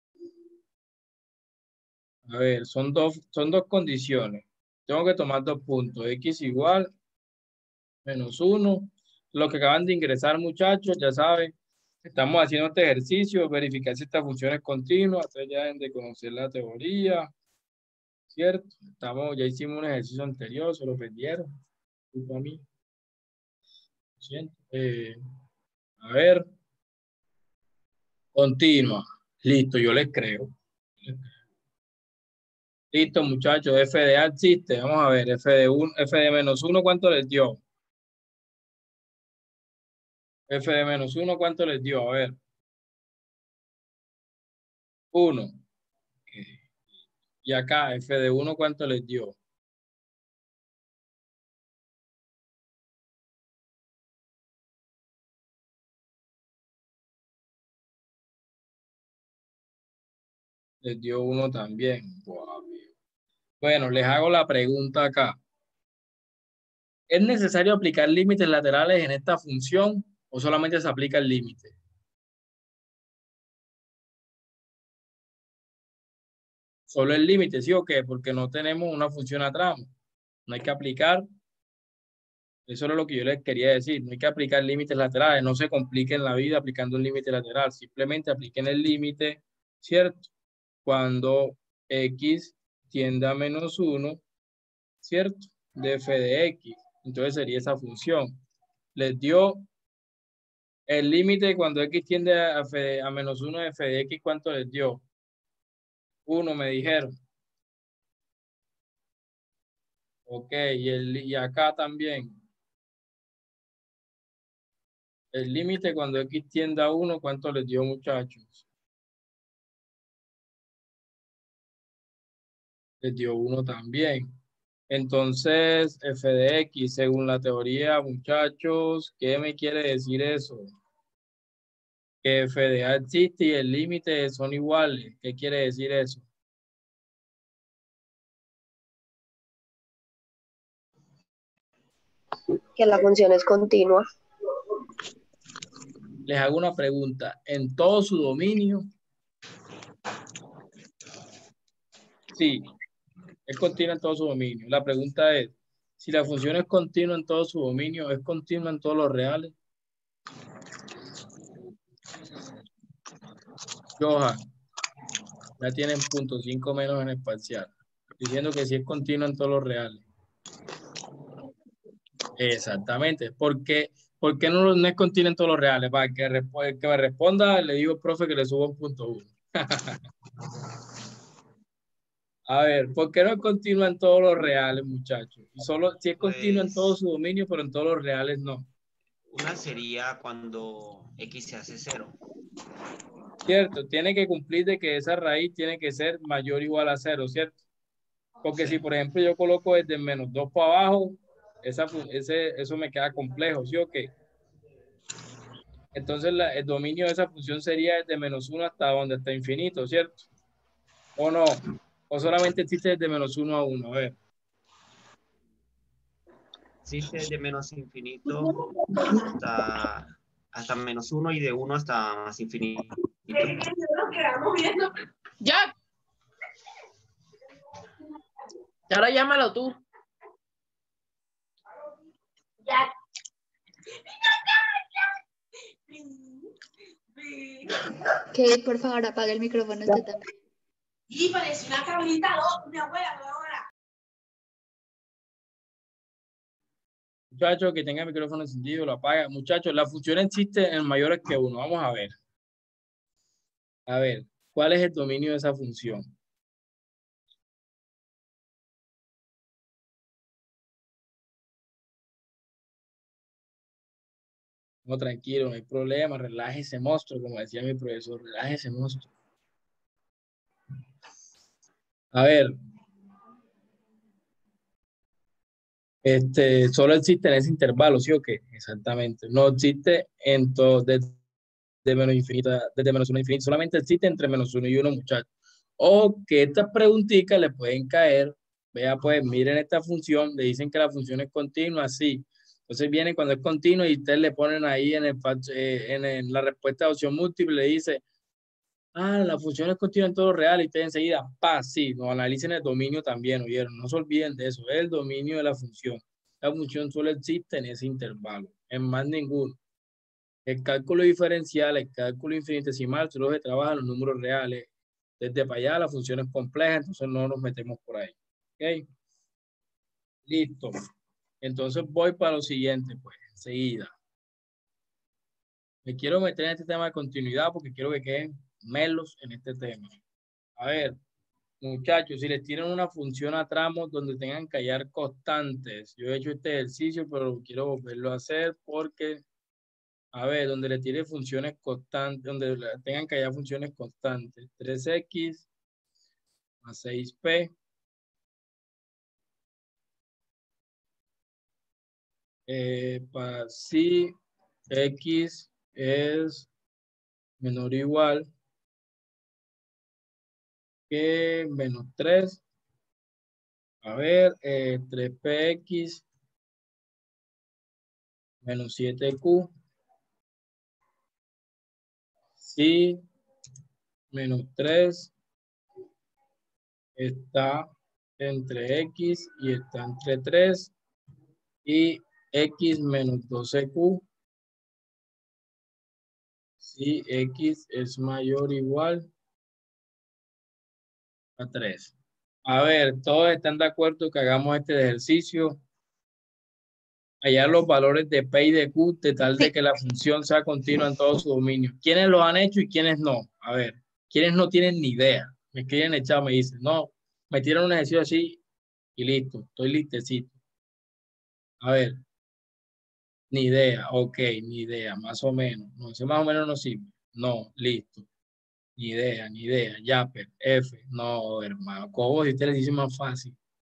A ver, son dos, son dos condiciones. Tengo que tomar dos puntos. X igual menos uno. Los que acaban de ingresar, muchachos, ya saben, estamos haciendo este ejercicio, verificar si esta función es continua. Ustedes ya deben de conocer la teoría, ¿cierto? Estamos, ya hicimos un ejercicio anterior, se lo perdieron. Culpa mí. Siento. Eh, a ver. Continua. Listo, yo les creo. Listo, muchachos. F de A existe. Vamos a ver. F de uno, F de menos uno, ¿cuánto les dio? F de menos uno, ¿cuánto les dio? A ver. uno. Okay. Y acá, F de uno, ¿cuánto les dio? Les dio uno también. Wow. Bueno, les hago la pregunta acá. ¿Es necesario aplicar límites laterales en esta función o solamente se aplica el límite? Solo el límite, ¿sí o qué? Porque no tenemos una función a tramo. No hay que aplicar. Eso es lo que yo les quería decir. No hay que aplicar límites laterales. No se compliquen la vida aplicando un límite lateral. Simplemente apliquen el límite, ¿cierto? Cuando x tiende a menos uno, ¿cierto? De f de x. Entonces sería esa función. Les dio el límite cuando x tiende a, f, a menos uno de f de x. ¿Cuánto les dio? uno me dijeron. Ok, y, el, y acá también. El límite cuando x tiende a uno, ¿cuánto les dio, muchachos? Les dio uno también. Entonces, f de x, según la teoría, muchachos, ¿qué me quiere decir eso? Que f de a existe y el límite son iguales. ¿Qué quiere decir eso? Que la función es continua. Les hago una pregunta. ¿En todo su dominio? Sí, es continua en todo su dominio. La pregunta es, si la función es continua en todo su dominio, ¿es continua en todos los reales? Johan, ya tienen punto cinco menos en el parcial. Diciendo que sí es continua en todos los reales. Exactamente. ¿Por qué, ¿Por qué no, no es continua en todos los reales? Para que, el que me responda, le digo, profe, que le suba un punto uno. A ver, ¿por qué no es continua en todos los reales, muchachos? Y solo si es continua en todo Pues, su dominio, pero en todos los reales no. una sería cuando x se hace cero. Cierto, tiene que cumplir de que esa raíz tiene que ser mayor o igual a cero, ¿cierto? Porque Sí. si, por ejemplo, yo coloco desde menos dos para abajo, esa, ese, eso me queda complejo, ¿sí o qué? Entonces la, el dominio de esa función sería desde menos uno hasta donde está infinito, ¿cierto? ¿O no? ¿O solamente existe desde menos uno a uno? A ver. Existe desde menos infinito hasta, hasta menos uno y de uno hasta más infinito. ¡Ya! Y ahora llámalo tú. Ya. Que por favor apague el micrófono usted también. Y parece una cabrita, mi abuela, ahora. Muchachos, que tenga el micrófono encendido, lo apaga. Muchachos, la función existe en mayores que uno. Vamos a ver. A ver, ¿cuál es el dominio de esa función? No, tranquilo, no hay problema. Relájese, monstruo, como decía mi profesor. Relájese, monstruo. A ver. Este, solo existe en ese intervalo, ¿sí o qué? Exactamente. No existe en todo, desde, desde menos infinito, desde menos uno a infinito. Solamente existe entre menos uno y uno, muchachos. O que estas preguntitas le pueden caer. Vea, pues, miren esta función. Le dicen que la función es continua, sí. Entonces viene cuando es continua y ustedes le ponen ahí en, el, eh, en, el, en la respuesta de opción múltiple, le dice, ah, la función es continua en todo lo real y ustedes enseguida, pa, sí, nos analicen el dominio también, ¿oyeron? No se olviden de eso, es el dominio de la función. La función solo existe en ese intervalo, en más ninguno. El cálculo diferencial, el cálculo infinitesimal, solo se trabaja en los números reales. Desde para allá la función es compleja, entonces no nos metemos por ahí. ¿Ok? Listo. Entonces voy para lo siguiente, pues, enseguida. Me quiero meter en este tema de continuidad porque quiero que queden melos en este tema. A ver, muchachos, si les tienen una función a tramos donde tengan que hallar constantes, yo he hecho este ejercicio, pero quiero volverlo a hacer porque, a ver, donde le tire funciones constantes, donde tengan que hallar funciones constantes, tres x más seis p, eh, para si x es menor o igual que menos tres, A ver, eh, tres pe equis menos siete cu. Si menos tres está entre X y está entre tres. Y X menos doce cu. Si X es mayor o igual a tres. A ver, todos están de acuerdo que hagamos este ejercicio. Hallar los valores de P y de Q de tal de que la función sea continua en todo su dominio. ¿Quiénes lo han hecho y quiénes no? A ver, ¿quiénes no tienen ni idea? Me escriben el chat, me dicen, no, me tiran un ejercicio así y listo, estoy listecito. A ver, ni idea, ok, ni idea, más o menos. No, ese más o menos no sirve. No, listo. Ni idea, ni idea. Yapper, F. No, hermano. ¿Cómo si usted le dice más fácil?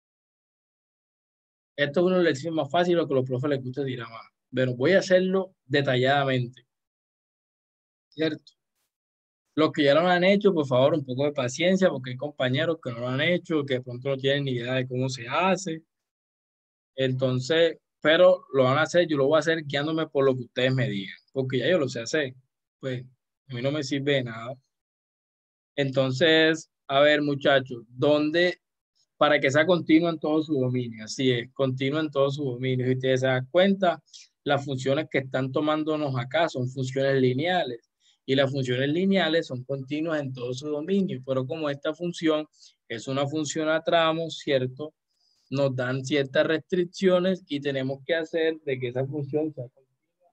Esto es uno de los ejercicios más fáciles, lo que los profes les gusta dirá más. Pero voy a hacerlo detalladamente. ¿Cierto? Los que ya lo han hecho, por favor, un poco de paciencia, porque hay compañeros que no lo han hecho, que de pronto no tienen ni idea de cómo se hace. Entonces, pero lo van a hacer, yo lo voy a hacer guiándome por lo que ustedes me digan, porque ya yo lo sé hacer. Pues, a mí no me sirve de nada. Entonces, a ver, muchachos, ¿dónde, para que sea continuo en todo su dominio? Así es, continuo en todo su dominio. Si ustedes se dan cuenta, las funciones que están tomándonos acá son funciones lineales. Y las funciones lineales son continuas en todo su dominio. Pero como esta función es una función a tramos, ¿cierto? Nos dan ciertas restricciones y tenemos que hacer de que esa función sea continua.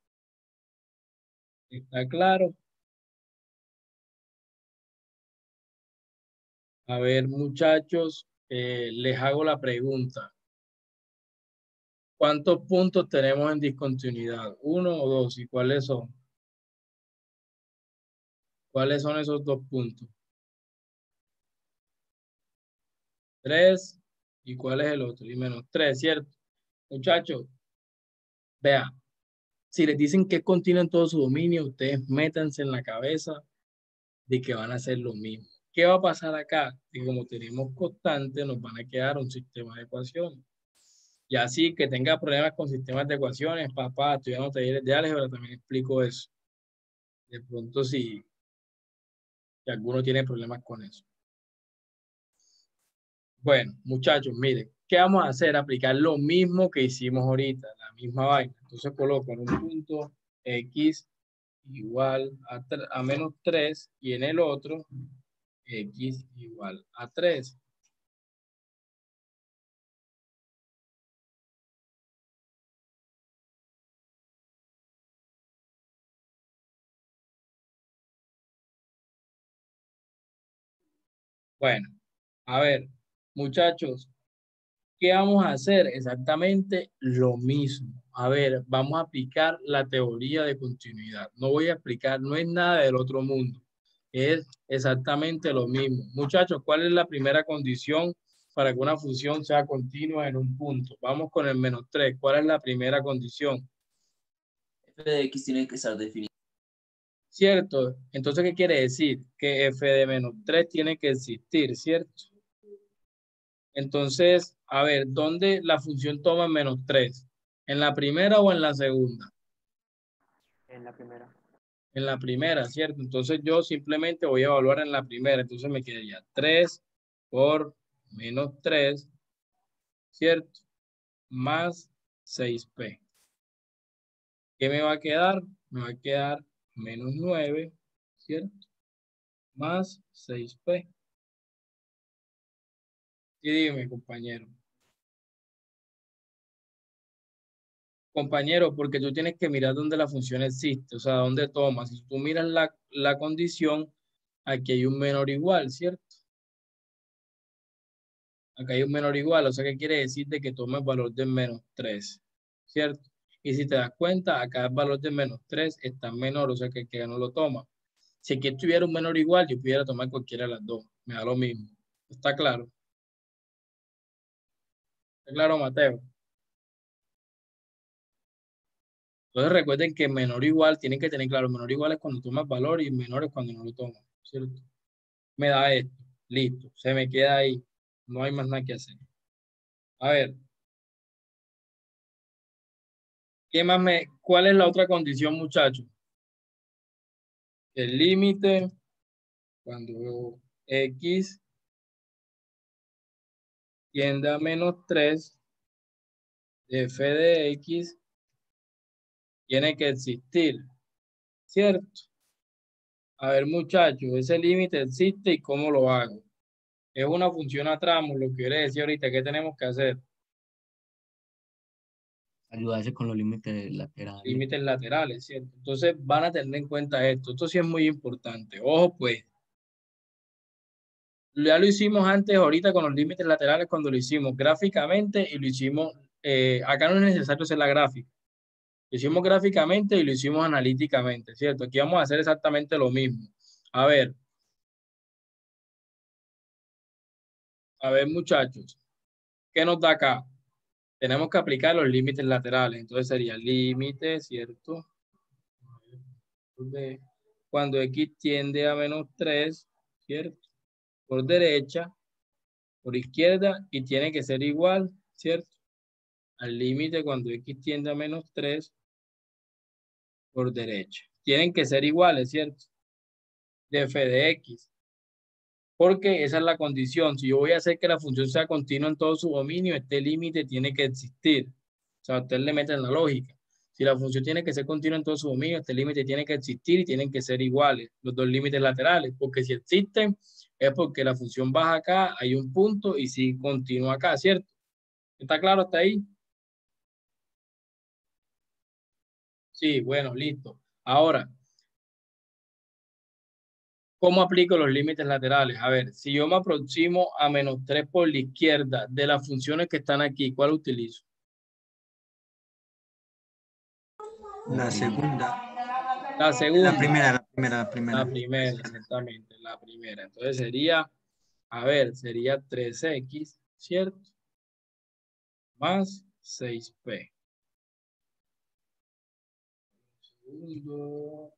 ¿Está claro? A ver, muchachos, eh, les hago la pregunta. ¿Cuántos puntos tenemos en discontinuidad? ¿Uno o dos? ¿Y cuáles son? ¿Cuáles son esos dos puntos? Tres. ¿Y cuál es el otro? Y menos tres, ¿cierto? Muchachos, vean, si les dicen que es continuo en todo su dominio, ustedes métanse en la cabeza de que van a hacer lo mismo. ¿Qué va a pasar acá? Que como tenemos constante, nos van a quedar un sistema de ecuaciones. Y así que tenga problemas con sistemas de ecuaciones, papá, estudiando talleres de álgebra, también explico eso. De pronto, si, si alguno tiene problemas con eso. Bueno, muchachos, miren, ¿qué vamos a hacer? Aplicar lo mismo que hicimos ahorita, la misma vaina. Entonces coloco en un punto X igual a, a menos tres y en el otro X igual a tres. Bueno, a ver, muchachos, ¿qué vamos a hacer? Exactamente lo mismo. A ver, vamos a aplicar la teoría de continuidad. No voy a explicar, no es nada del otro mundo. Es exactamente lo mismo. Muchachos, ¿cuál es la primera condición para que una función sea continua en un punto? Vamos con el menos tres. ¿Cuál es la primera condición? F de X tiene que estar definido. ¿Cierto? Entonces, ¿qué quiere decir? Que f de menos tres tiene que existir, ¿cierto? Entonces, a ver, ¿dónde la función toma menos tres? ¿En la primera o en la segunda? En la primera. En la primera, ¿cierto? Entonces yo simplemente voy a evaluar en la primera. Entonces me quedaría tres por menos tres, ¿cierto? Más seis pe. ¿Qué me va a quedar? Me va a quedar menos nueve, ¿cierto? Más seis pe. Y dime, compañero. Compañero, porque tú tienes que mirar dónde la función existe, o sea, dónde toma. Si tú miras la, la condición, aquí hay un menor igual, ¿cierto? Acá hay un menor igual, o sea, ¿qué quiere decir? De que toma el valor de menos tres, ¿cierto? Y si te das cuenta, acá el valor de menos tres está menor, o sea, que, que no lo toma. Si aquí tuviera un menor igual, yo pudiera tomar cualquiera de las dos, me da lo mismo. ¿Está claro? ¿Está claro, Mateo? Entonces recuerden que menor igual, tienen que tener claro, menor igual es cuando toma el valor y menor es cuando no lo toma, ¿cierto? Me da esto, listo, se me queda ahí, no hay más nada que hacer. A ver. ¿Qué más me, ¿Cuál es la otra condición, muchachos? El límite cuando X tiende a menos tres de f de X tiene que existir, ¿cierto? A ver, muchachos, ese límite existe y ¿cómo lo hago? Es una función a tramos, lo que yo les decía ahorita, ¿qué tenemos que hacer? Ayudarse con los límites laterales. Límites laterales, ¿cierto? Entonces van a tener en cuenta esto. Esto sí es muy importante. Ojo, pues. Ya lo hicimos antes, ahorita con los límites laterales, cuando lo hicimos gráficamente y lo hicimos, eh, acá no es necesario hacer la gráfica. Lo hicimos gráficamente y lo hicimos analíticamente, ¿cierto? Aquí vamos a hacer exactamente lo mismo. A ver. A ver, muchachos. ¿Qué nos da acá? Tenemos que aplicar los límites laterales. Entonces sería límite, ¿cierto? Cuando X tiende a menos tres, ¿cierto? Por derecha, por izquierda, y tiene que ser igual, ¿cierto? Al límite cuando X tiende a menos tres, por derecha. Tienen que ser iguales, ¿cierto? De f de X. Porque esa es la condición. Si yo voy a hacer que la función sea continua en todo su dominio, este límite tiene que existir. O sea, ustedes le meten la lógica. Si la función tiene que ser continua en todo su dominio, este límite tiene que existir y tienen que ser iguales, los dos límites laterales. Porque si existen, es porque la función baja acá, hay un punto y si continúa acá, ¿cierto? ¿Está claro hasta ahí? Sí, bueno, listo. Ahora, ¿cómo aplico los límites laterales? A ver, si yo me aproximo a menos tres por la izquierda de las funciones que están aquí, ¿cuál utilizo? La segunda. La segunda. La primera, la primera, la primera. La primera, exactamente, la primera. Entonces sería, a ver, sería tres X, ¿cierto? Más seis P. Segundo.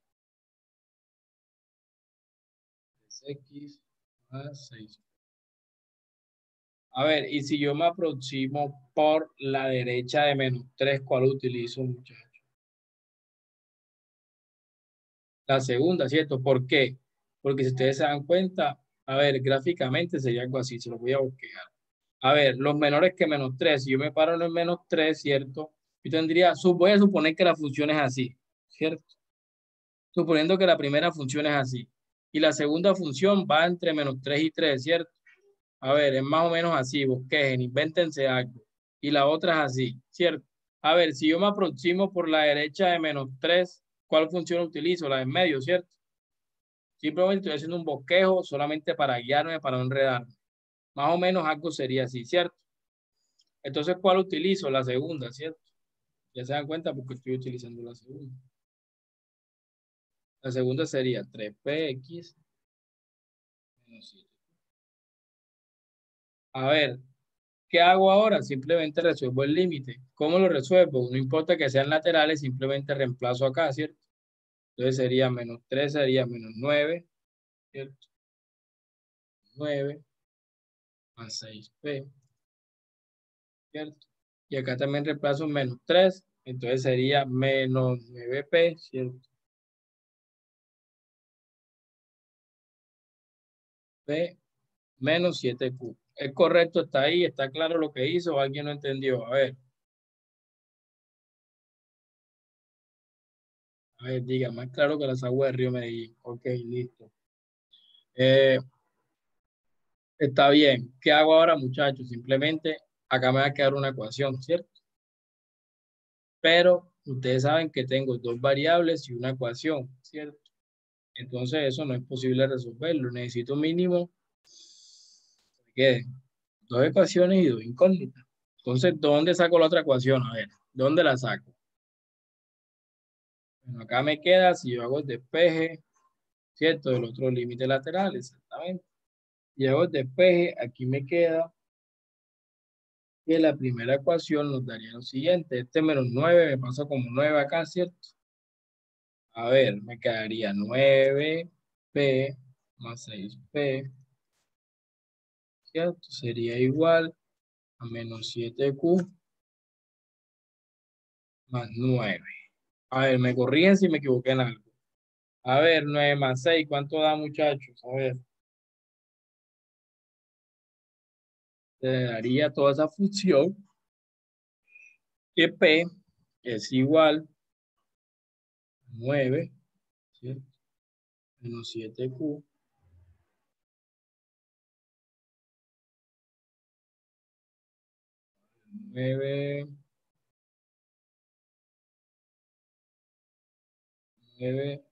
tres X más seis P. A ver, y si yo me aproximo por la derecha de menos tres, ¿cuál utilizo, muchachos? La segunda, ¿cierto? ¿Por qué? Porque si ustedes se dan cuenta, a ver, gráficamente sería algo así, se lo voy a bosquear. A ver, los menores que menos tres, si yo me paro en el menos tres, ¿cierto? Yo tendría, voy a suponer que la función es así, ¿cierto? Suponiendo que la primera función es así. Y la segunda función va entre menos tres y tres, ¿cierto? A ver, es más o menos así, bosquejen, invéntense algo. Y la otra es así, ¿cierto? A ver, si yo me aproximo por la derecha de menos tres, ¿cuál función utilizo? La de en medio, ¿cierto? Simplemente estoy haciendo un bosquejo solamente para guiarme, para no enredarme. Más o menos algo sería así, ¿cierto? Entonces, ¿cuál utilizo? La segunda, ¿cierto? Ya se dan cuenta porque estoy utilizando la segunda. La segunda sería tres P X menos siete. A ver, ¿qué hago ahora? Simplemente resuelvo el límite. ¿Cómo lo resuelvo? No importa que sean laterales, simplemente reemplazo acá, ¿cierto? Entonces sería menos tres, sería menos nueve, ¿cierto? nueve más seis P, ¿cierto? Y acá también reemplazo menos tres, entonces sería menos nueve P, ¿cierto? P menos siete Q. ¿Es correcto? ¿Está ahí? ¿Está claro lo que hizo? ¿O alguien no entendió? A ver. A ver, diga, más claro que las aguas del río Medellín. Ok, listo. Eh, está bien. ¿Qué hago ahora, muchachos? Simplemente acá me va a quedar una ecuación, ¿cierto? Pero ustedes saben que tengo dos variables y una ecuación, ¿cierto? Entonces eso no es posible resolverlo. Necesito mínimo que dos ecuaciones y dos incógnitas. Entonces, ¿dónde saco la otra ecuación? A ver, ¿dónde la saco? Bueno, acá me queda, si yo hago el despeje, ¿cierto? Del otro límite lateral, exactamente. Y hago el despeje, aquí me queda que la primera ecuación nos daría lo siguiente. Este menos nueve me pasa como nueve acá, ¿cierto? A ver, me quedaría nueve P más seis P, ¿cierto? Sería igual a menos siete Q más nueve. A ver, me corrigen si me equivoqué en algo. A ver, nueve más seis, ¿cuánto da, muchachos? A ver. Se daría toda esa función que P es igual a nueve, ¿cierto? Menos siete Q nueve, nueve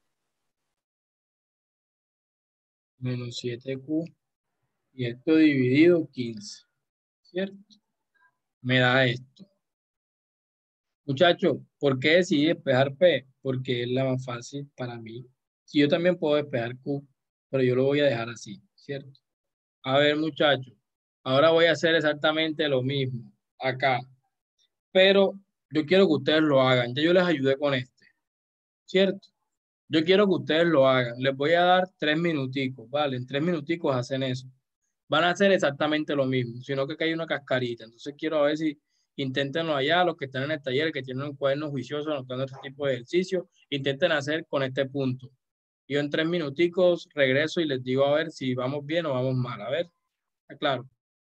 menos siete Q y esto dividido quince, ¿cierto? Me da esto. Muchachos, ¿por qué decidí despejar P? Porque es la más fácil para mí. Si yo también puedo despejar Q, pero yo lo voy a dejar así, ¿cierto? A ver, muchachos, ahora voy a hacer exactamente lo mismo acá, pero yo quiero que ustedes lo hagan. Ya yo les ayudé con este, ¿cierto? Yo quiero que ustedes lo hagan. Les voy a dar tres minuticos, ¿vale? En tres minuticos hacen eso. Van a hacer exactamente lo mismo, sino que acá hay una cascarita. Entonces quiero ver si inténtenlo allá, los que están en el taller, que tienen un cuaderno juicioso anotando este tipo de ejercicio, intenten hacer con este punto. Yo en tres minuticos regreso y les digo a ver si vamos bien o vamos mal. A ver, ¿está claro?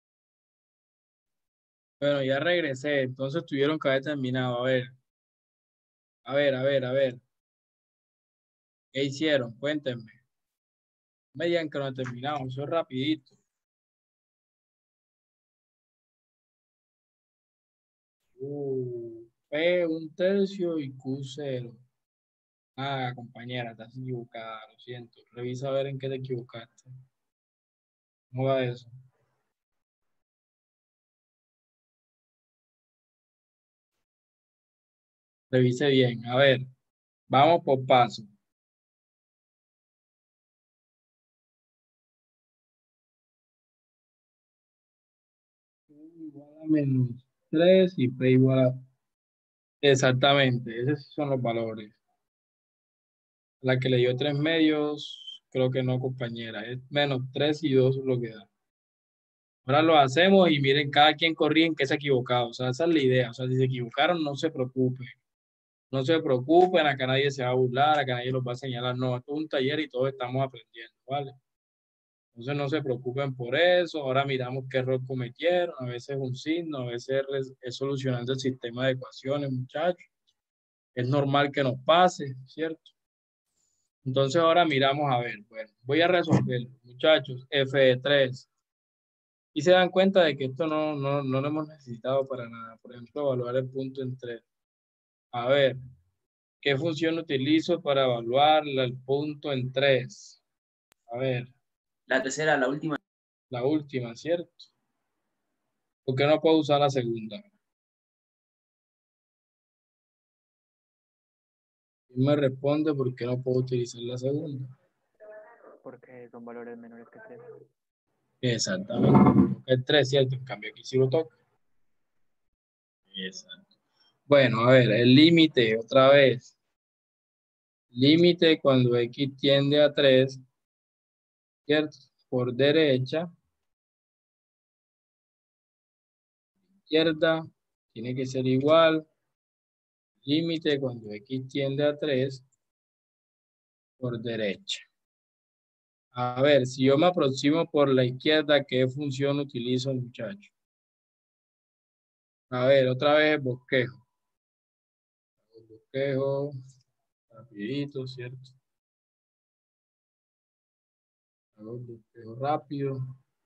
Bueno, ya regresé, entonces tuvieron que haber terminado. A ver, a ver, a ver, a ver. ¿Qué hicieron? Cuéntenme. Me digan que no han terminado, eso es rapidito. Uh, P un tercio y Q cero. Ah, compañera, estás equivocada, lo siento. Revisa a ver en qué te equivocaste. ¿Cómo va eso? Revise bien. A ver, vamos por paso. Igual a menos tres y P igual a... Exactamente, esos son los valores. La que le dio tres medios, creo que no, compañera. Es menos tres y dos lo que da. Ahora lo hacemos y miren, cada quien corrige en qué se ha equivocado. O sea, esa es la idea. O sea, si se equivocaron, no se preocupen. No se preocupen, acá nadie se va a burlar, acá nadie los va a señalar. No, esto es un taller y todos estamos aprendiendo, ¿vale? Entonces no se preocupen por eso. Ahora miramos qué error cometieron. A veces es un signo, a veces es, es solucionando el sistema de ecuaciones, muchachos. Es normal que nos pase, ¿cierto? Entonces ahora miramos a ver. Bueno, voy a resolver, muchachos, F de tres. Y se dan cuenta de que esto no, no, no lo hemos necesitado para nada. Por ejemplo, evaluar el punto en tres. A ver, ¿qué función utilizo para evaluar el punto en tres? A ver. La tercera, la última. La última, ¿cierto? ¿Por qué no puedo usar la segunda? ¿Quién me responde por qué no puedo utilizar la segunda? Porque son valores menores que tres. Exactamente. Toca el tres, ¿cierto? En cambio aquí sí lo toca. Exacto. Bueno, a ver, el límite, otra vez. Límite cuando X tiende a tres, ¿cierto? Por derecha. Izquierda, tiene que ser igual. Límite cuando X tiende a tres, por derecha. A ver, si yo me aproximo por la izquierda, ¿qué función utilizo, muchacho? A ver, otra vez el bosquejo. El bosquejo, rapidito, ¿cierto? Hago el bosquejo rápido.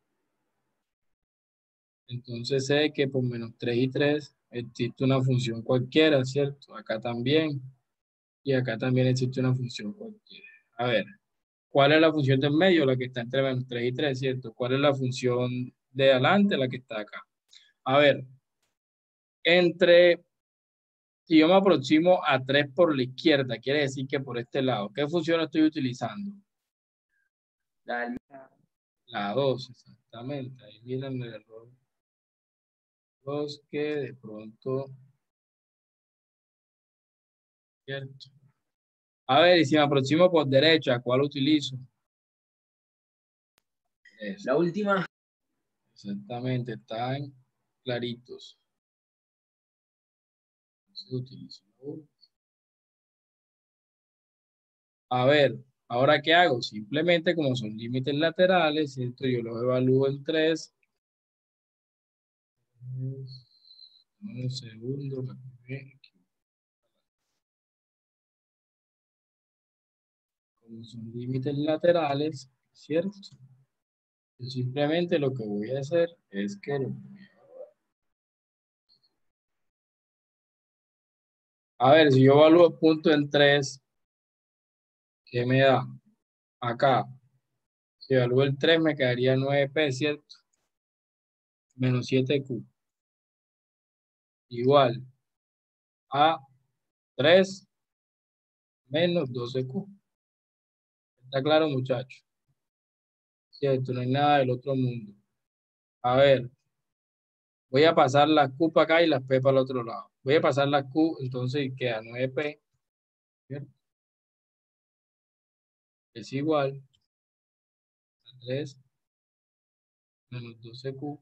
Entonces sé que por menos tres y tres existe una función cualquiera, ¿cierto? Acá también. Y acá también existe una función cualquiera. A ver, ¿cuál es la función del medio? La que está entre menos tres y tres, ¿cierto? ¿Cuál es la función de adelante? La que está acá. A ver, entre, si yo me aproximo a tres por la izquierda, quiere decir que por este lado, ¿qué función estoy utilizando? La, la dos, exactamente. Ahí miren el error. Dos que de pronto, ¿cierto? A ver, y si me aproximo por derecha, ¿cuál utilizo? La última. Exactamente, está en claritos. Se utiliza. A ver, ¿ahora qué hago? Simplemente como son límites laterales, ¿cierto? Yo los evalúo en tres. Un segundo. Como son límites laterales, ¿cierto? Yo simplemente lo que voy a hacer es que lo voy a evaluar. A ver, si yo evalúo punto en tres, ¿qué me da? Acá, si evalúo el tres, me quedaría nueve P, ¿cierto? Menos siete Q. Igual a tres menos doce Q. ¿Está claro, muchachos? Cierto, no hay nada del otro mundo. A ver, voy a pasar las Q para acá y las P para el otro lado. Voy a pasar las Q, entonces queda nueve P, ¿cierto? Es igual a tres menos doce Q.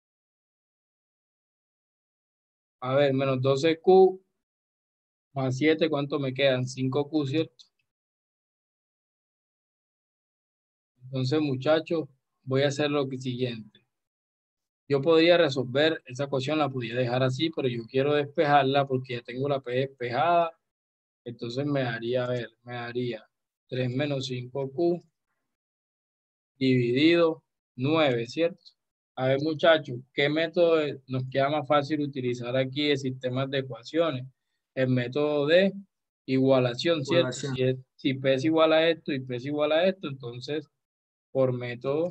A ver, menos doce Q más siete, ¿cuánto me quedan? cinco Q, ¿cierto? Entonces, muchachos, voy a hacer lo siguiente. Yo podría resolver esa ecuación, la podría dejar así, pero yo quiero despejarla porque ya tengo la P despejada. Entonces me daría, a ver, me daría tres menos cinco Q dividido nueve, ¿cierto? A ver, muchachos, ¿qué método nos queda más fácil utilizar aquí de sistemas de ecuaciones? El método de igualación, ¿cierto? Igualación. Si, es, si P es igual a esto y P es igual a esto, entonces por método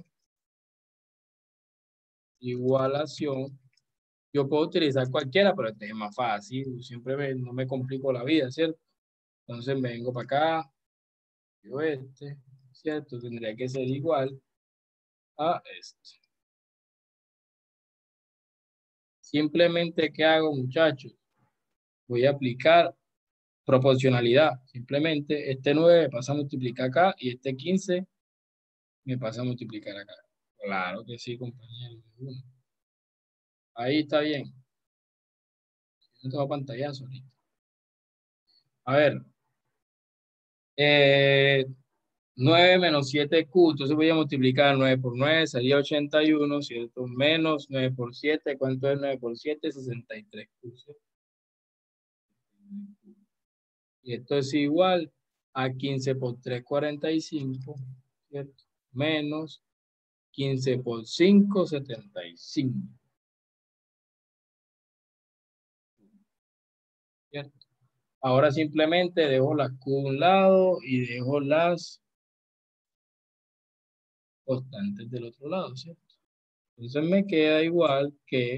igualación, yo puedo utilizar cualquiera, pero este es más fácil, siempre me, no me complico la vida, ¿cierto? Entonces me vengo para acá, yo este, ¿cierto? Tendría que ser igual a este. Simplemente, ¿qué hago, muchachos? Voy a aplicar proporcionalidad. Simplemente este nueve me pasa a multiplicar acá y este quince me pasa a multiplicar acá. Claro que sí, compañero. Ahí está bien. No tengo pantallazo ahorita. A ver. Eh, nueve menos siete Q. Entonces voy a multiplicar nueve por nueve. Sería ochenta y uno, ¿cierto? Menos nueve por siete. ¿Cuánto es nueve por siete? sesenta y tres Q, ¿cierto? Y esto es igual a quince por tres, cuarenta y cinco, ¿cierto? Menos quince por cinco, setenta y cinco. ¿Cierto? Ahora simplemente dejo las Q a un lado y dejo las constantes del otro lado, ¿cierto? Entonces me queda igual que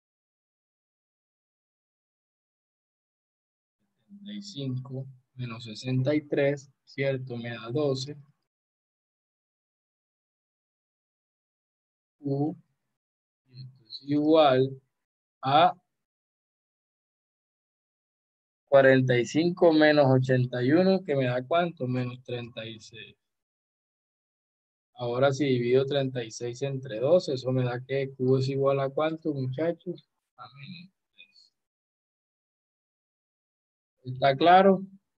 setenta y cinco menos sesenta y tres, ¿cierto? Me da doce. Q, y esto es igual a cuarenta y cinco menos ochenta y uno, que me da ¿cuánto? Menos treinta y seis. Ahora si divido treinta y seis entre doce, eso me da que Q es igual a ¿cuánto, muchachos? A menos tres. ¿Está claro?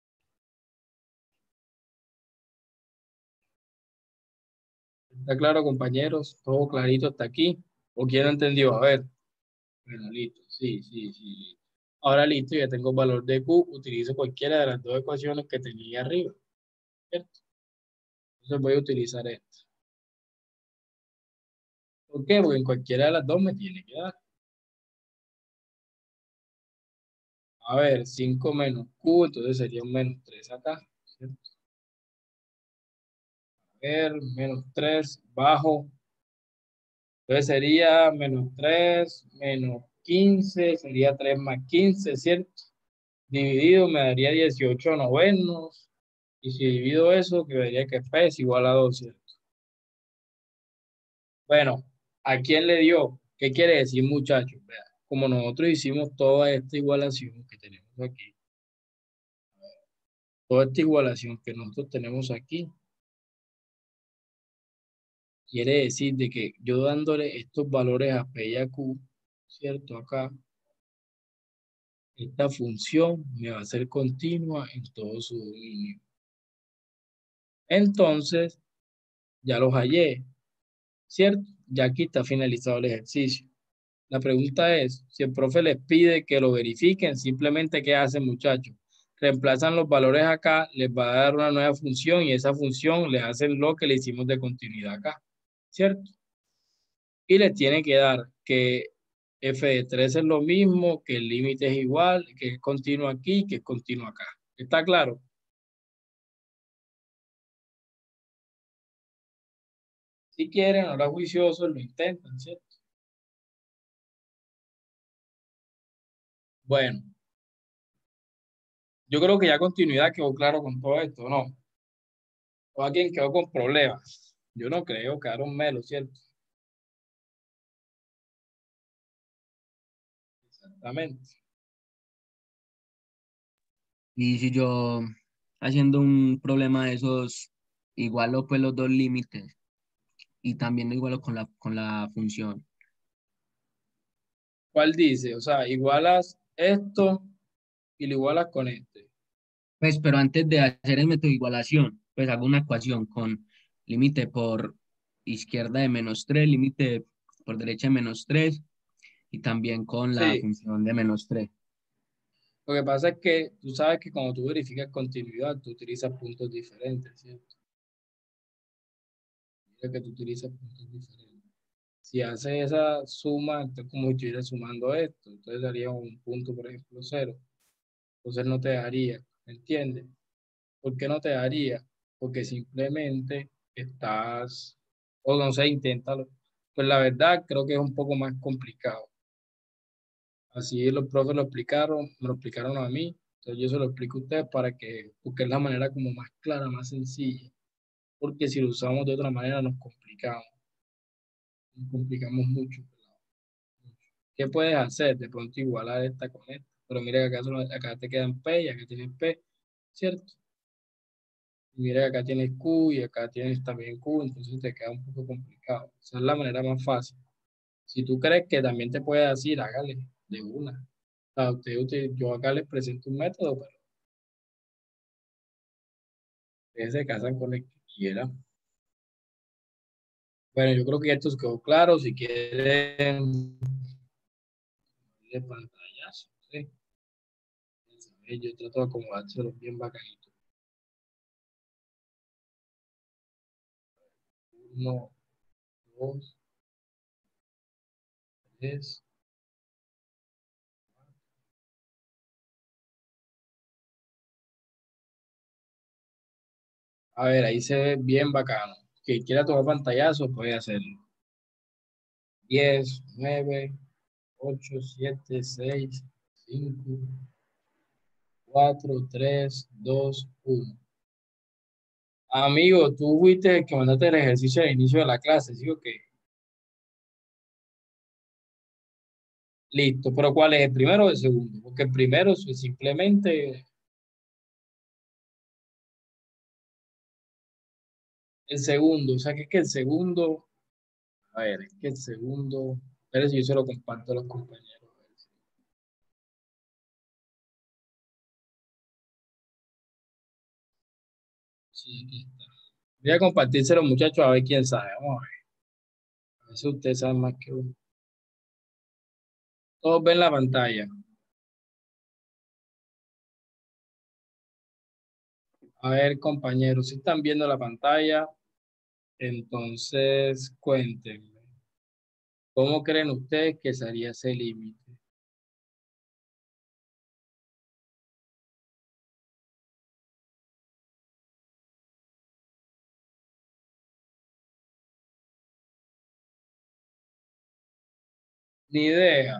¿Está claro, compañeros? ¿Todo clarito hasta aquí? ¿O quién no entendió? A ver. Bueno, listo. Sí, sí, sí. Listo. Ahora listo, ya tengo el valor de Q. Utilizo cualquiera de las dos ecuaciones que tenía arriba. ¿Cierto? Entonces voy a utilizar esto. ¿Por qué? Porque en cualquiera de las dos me tiene que dar. A ver, cinco menos Q, entonces sería un menos tres acá. ¿Cierto? A ver, menos tres bajo. Entonces sería menos tres menos quince, sería tres más quince, ¿cierto? Dividido me daría dieciocho novenos. Y si divido eso, quedaría que P es igual a dos, ¿cierto? Bueno, ¿a quién le dio? ¿Qué quiere decir, muchachos? Vean, como nosotros hicimos toda esta igualación que tenemos aquí, toda esta igualación que nosotros tenemos aquí, quiere decir de que yo dándole estos valores a P y a Q, ¿cierto? Acá. Esta función me va a ser continua en todo su dominio. Entonces, ya los hallé, ¿cierto? Ya aquí está finalizado el ejercicio. La pregunta es, si el profe les pide que lo verifiquen, simplemente ¿qué hacen, muchachos? Reemplazan los valores acá, les va a dar una nueva función y esa función le hacen lo que le hicimos de continuidad acá, ¿cierto? Y les tiene que dar que f de tres es lo mismo, que el límite es igual, que es continuo aquí, que es continuo acá. ¿Está claro? Si quieren, ahora juiciosos, lo intentan, ¿cierto? Bueno, yo creo que ya continuidad quedó claro con todo esto, ¿no? O alguien quedó con problemas. Yo no creo, quedaron melos, ¿cierto? Exactamente. Y si yo haciendo un problema de esos, igualo pues los dos límites y también lo igualo con la, con la función. ¿Cuál dice? O sea, igualas esto y lo igualas con este. Pues, pero antes de hacer el método de igualación, pues hago una ecuación con límite por izquierda de menos tres, límite por derecha de menos tres y también con la Sí. función de menos tres. Lo que pasa es que tú sabes que cuando tú verificas continuidad, tú utilizas puntos diferentes, ¿cierto? Mira que tú utilizas puntos diferentes. Si haces esa suma, entonces como si estuvieras sumando esto, entonces daría un punto, por ejemplo, cero. Entonces no te daría, ¿me entiendes? ¿Por qué no te daría? Porque simplemente estás, o no sé, inténtalo. Pues la verdad creo que es un poco más complicado. Así los profes lo explicaron, me lo explicaron a mí, entonces yo se lo explico a ustedes para que, porque es la manera como más clara, más sencilla. Porque si lo usamos de otra manera nos complicamos, nos complicamos mucho. ¿Qué puedes hacer? De pronto igualar esta con esta. Pero mira que acá, solo- acá te quedan P y acá tienes P, ¿cierto? Y mira que acá tienes Q y acá tienes también Q, entonces te queda un poco complicado. Esa es la manera más fácil. Si tú crees que también te puede decir, hágale de una. O sea, usted, usted- yo acá les presento un método, pero ustedes se casan con el que quieran. Bueno, yo creo que esto quedó claro. Si quieren, de pantallazo, ¿sí? Yo trato de acomodárselo bien bacanito. Uno, dos, tres. A ver, ahí se ve bien bacano. Quien quiera tomar pantallazo puede hacerlo. diez, nueve, ocho, siete, seis, cinco, cuatro, tres, dos, uno. Amigo, tú fuiste el que mandaste el ejercicio al inicio de la clase, ¿sí o qué? Listo, pero ¿cuál es el primero o el segundo? Porque el primero es simplemente el segundo, o sea que es que el segundo, a ver, es que el segundo, pero si yo se lo comparto a los compañeros. A ver si- Sí, aquí está. Voy a compartírselo, muchachos, a ver quién sabe. Vamos a ver. A ver si ustedes saben más que uno. Todos ven la pantalla. A ver, compañeros, si están viendo la pantalla, entonces cuéntenme. ¿Cómo creen ustedes que sería ese límite? Ni idea.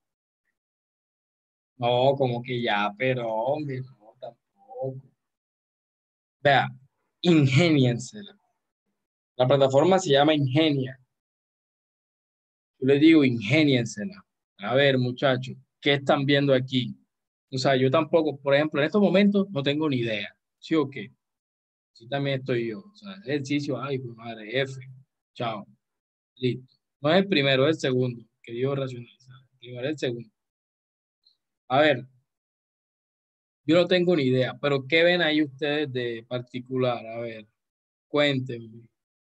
No, como que ya, pero hombre, no, tampoco. Vea, ingéniensela. La plataforma se llama Ingenia. Yo les digo, ingéniensela. A ver, muchachos, ¿qué están viendo aquí? O sea, yo tampoco, por ejemplo, en estos momentos no tengo ni idea. ¿Sí o qué? Sí, también estoy yo. O sea, ejercicio, ay, pues madre, F. Chao. Listo. No es el primero, es el segundo, que digo racionalizar. primero y el segundo. A ver, yo no tengo ni idea, pero ¿qué ven ahí ustedes de particular? A ver, cuéntenme.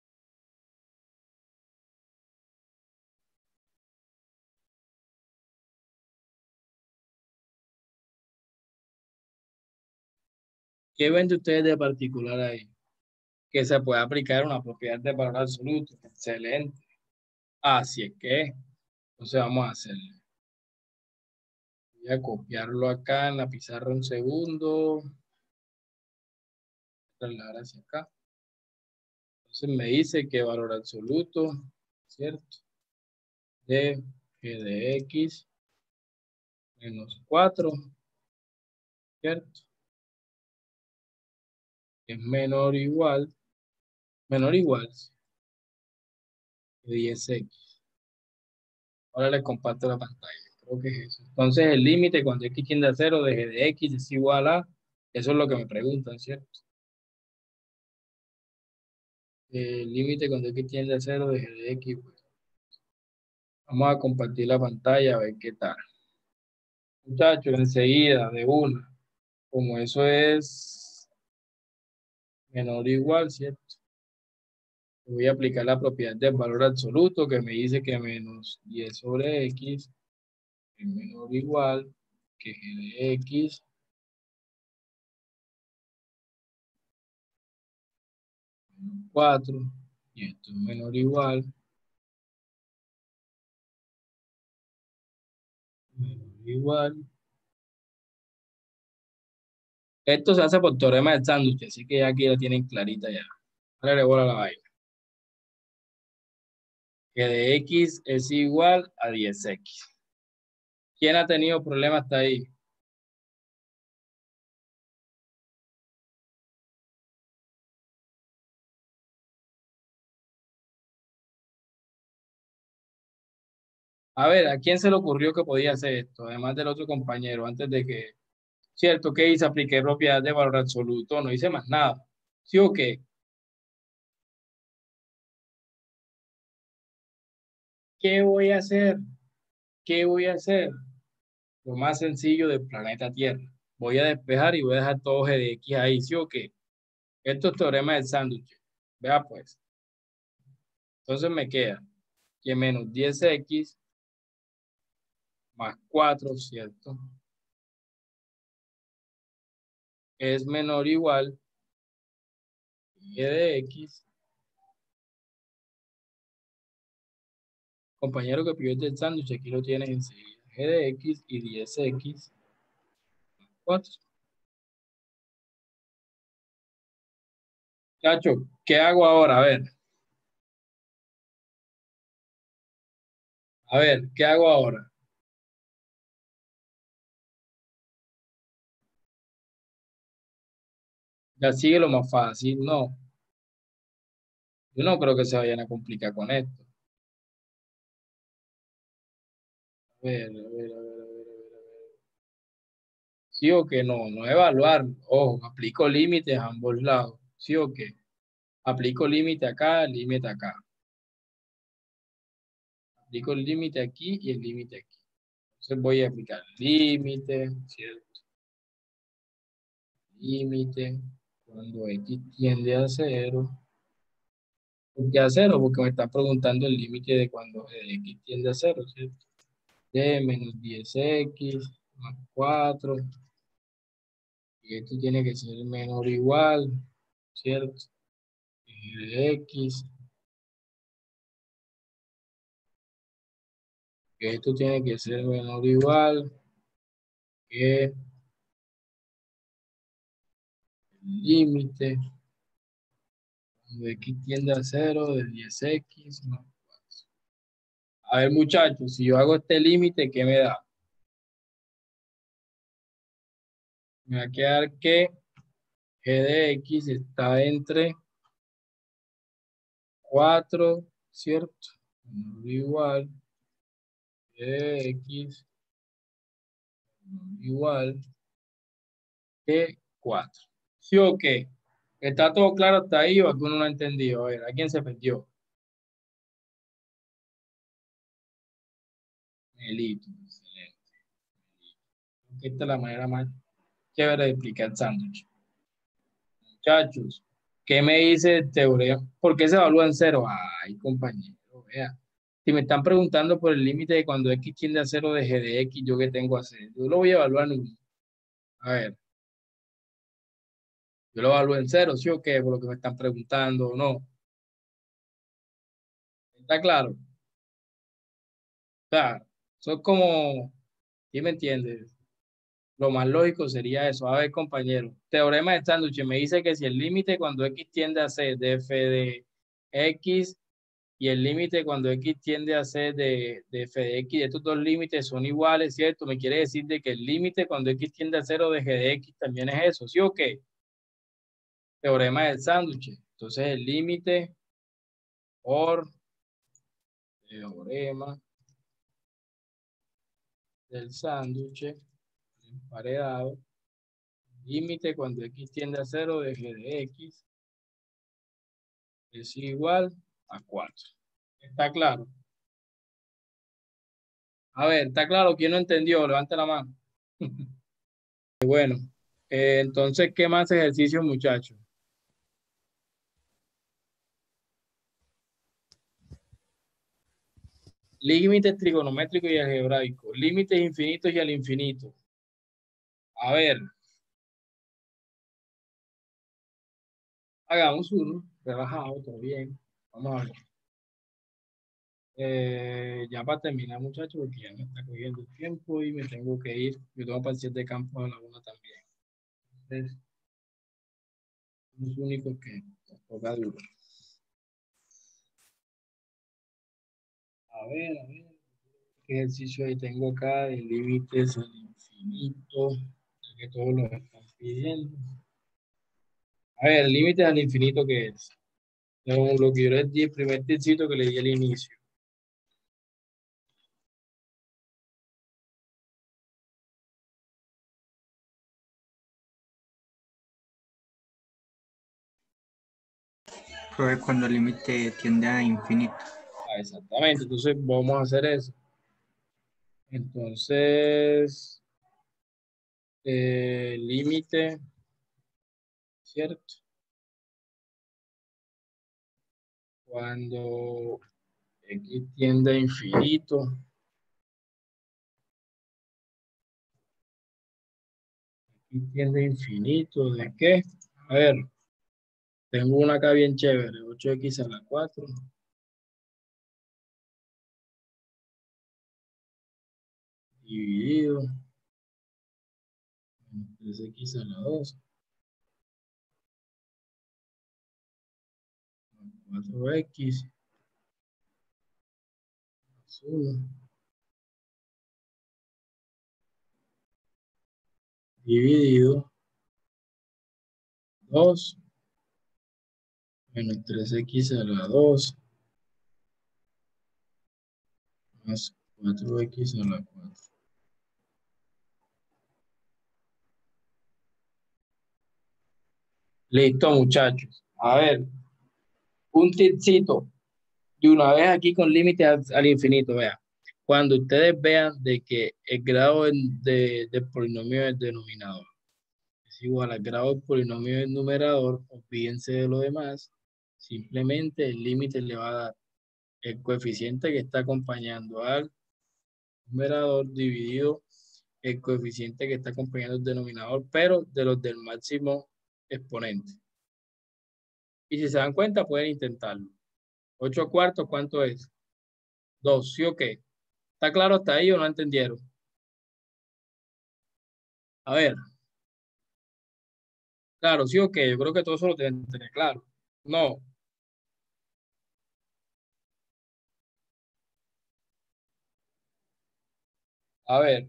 ¿Qué ven de ustedes de particular ahí? Que se puede aplicar una propiedad de valor absoluto. Excelente. Así es que, entonces vamos a hacerlo. Voy a copiarlo acá en la pizarra un segundo. Trasladar hacia acá. Entonces me dice que valor absoluto, ¿cierto? De g de x menos cuatro, ¿cierto? Es menor o igual, menor o igual que diez x. Ahora les comparto la pantalla. Creo que es eso. Entonces el límite cuando x tiende a cero de g de x es igual a, eso es lo que me preguntan, ¿cierto? El límite cuando x tiende a cero de g de x, pues, vamos a compartir la pantalla a ver qué tal. Muchachos, enseguida, de una. Como eso es menor o igual, ¿cierto? Voy a aplicar la propiedad del valor absoluto que me dice que menos diez sobre x es menor o igual que g de x menos cuatro, y esto es menor o igual menor o igual. Esto se hace por teorema del sándwich, así que ya aquí la tienen clarita ya. Ahora le voy a la vaina. Que de x es igual a diez x. ¿Quién ha tenido problemas hasta ahí? A ver, ¿a quién se le ocurrió que podía hacer esto? Además del otro compañero, antes de que... Cierto, que hice? Apliqué propiedad de valor absoluto, no hice más nada. ¿Sí o qué? ¿Qué voy a hacer? ¿Qué voy a hacer? Lo más sencillo del planeta Tierra. Voy a despejar y voy a dejar todo g de x ahí, ¿sí o qué? Esto es teorema del sándwich. Vea pues. Entonces me queda que menos diez x más cuatro, ¿cierto? Es menor o igual g de x. Compañero que pidió el sándwich, aquí lo tienes enseguida. G de x y diez x más cuatro. Chacho, ¿qué hago ahora? A ver. A ver, ¿qué hago ahora? Ya sigue lo más fácil, no. Yo no creo que se vayan a complicar con esto. A ver, a ver, a ver, a ver, a ver, a ver. ¿Sí o qué? No, no evaluar. Ojo, aplico límites a ambos lados. ¿Sí o qué? Aplico límite acá, límite acá. Aplico el límite aquí y el límite aquí. Entonces voy a aplicar límite, ¿cierto? Límite cuando x tiende a cero. ¿Por qué a cero? Porque me está preguntando el límite de cuando x tiende a cero, ¿cierto? De menos diez x más cuatro. Y esto tiene que ser menor o igual, ¿cierto? G de x. Que esto tiene que ser menor o igual que el límite cuando x tiende a cero de diez x más cuatro. A ver, muchachos, si yo hago este límite, ¿qué me da? Me va a quedar que g de x está entre cuatro, ¿cierto? Menor o igual g de x menor o igual que cuatro. ¿Sí o qué? ¿Está todo claro hasta ahí o alguno no ha entendido? A ver, ¿a quién se perdió? Melito, excelente. Esta es la manera más chévere de explicar sándwich. Muchachos, ¿qué me dice el teorema? ¿Por qué se evalúa en cero? Ay, compañero, vea. Si me están preguntando por el límite de cuando x tiende a cero de g de x, ¿yo qué tengo a hacer? Yo lo voy a evaluar en uno. A ver. Yo lo evalúo en cero, ¿sí o qué? Por lo que me están preguntando, ¿o no? ¿Está claro? O sea, eso es como, ¿sí me entiendes? Lo más lógico sería eso. A ver, compañero, teorema de sándwich me dice que si el límite cuando x tiende a c de f de x y el límite cuando x tiende a c de, de f de x, estos dos límites son iguales, ¿cierto? Me quiere decir de que el límite cuando x tiende a cero de g de x también es eso, ¿sí o qué? Teorema del sándwich. Entonces el límite por teorema del sándwich emparedado, límite cuando x tiende a cero de g de x es igual a cuatro. ¿Está claro? A ver, ¿está claro? ¿Quién no entendió? Levante la mano. Bueno, eh, entonces, ¿qué más ejercicios, muchachos? Límites trigonométricos y algebraicos. Límites infinitos y al infinito. A ver. Hagamos uno. Relajado, todo bien. Vamos a ver. Eh, ya para terminar, muchachos, porque ya me está cogiendo el tiempo y me tengo que ir. Yo tengo para el siete de campo a la una también. Entonces, los únicos que toca duro. A ver, a ver. ¿Qué ejercicio ahí tengo acá? De límites al infinito. Que todos lo están pidiendo. A ver, límites al infinito, ¿qué es? Lo, lo que yo les di, el primer tipcito que le di al inicio. Profe, cuando el límite tiende a infinito. Ah, exactamente, entonces vamos a hacer eso. Entonces, eh, límite, ¿cierto? Cuando x tiende a infinito. X tiende a infinito, ¿de qué? A ver, tengo una acá bien chévere, ocho x a la cuatro. Dividido. tres x a la dos. cuatro x. Más uno. Dividido. dos. Menos tres x a la dos. Más cuatro x a la cuatro. Listo, muchachos. A ver, un tipcito. De una vez aquí con límite al, al infinito, vea. Cuando ustedes vean de que el grado de, de polinomio del denominador es igual al grado del polinomio del numerador, olvídense de lo demás. Simplemente el límite le va a dar el coeficiente que está acompañando al numerador dividido el coeficiente que está acompañando el denominador, pero de los del máximo exponente. Y si se dan cuenta, pueden intentarlo. ocho cuartos, ¿cuánto es? dos, ¿sí o qué? ¿Está claro hasta ahí o no entendieron? A ver. Claro, ¿sí o qué? Yo creo que todo eso lo deben tener claro. No. A ver.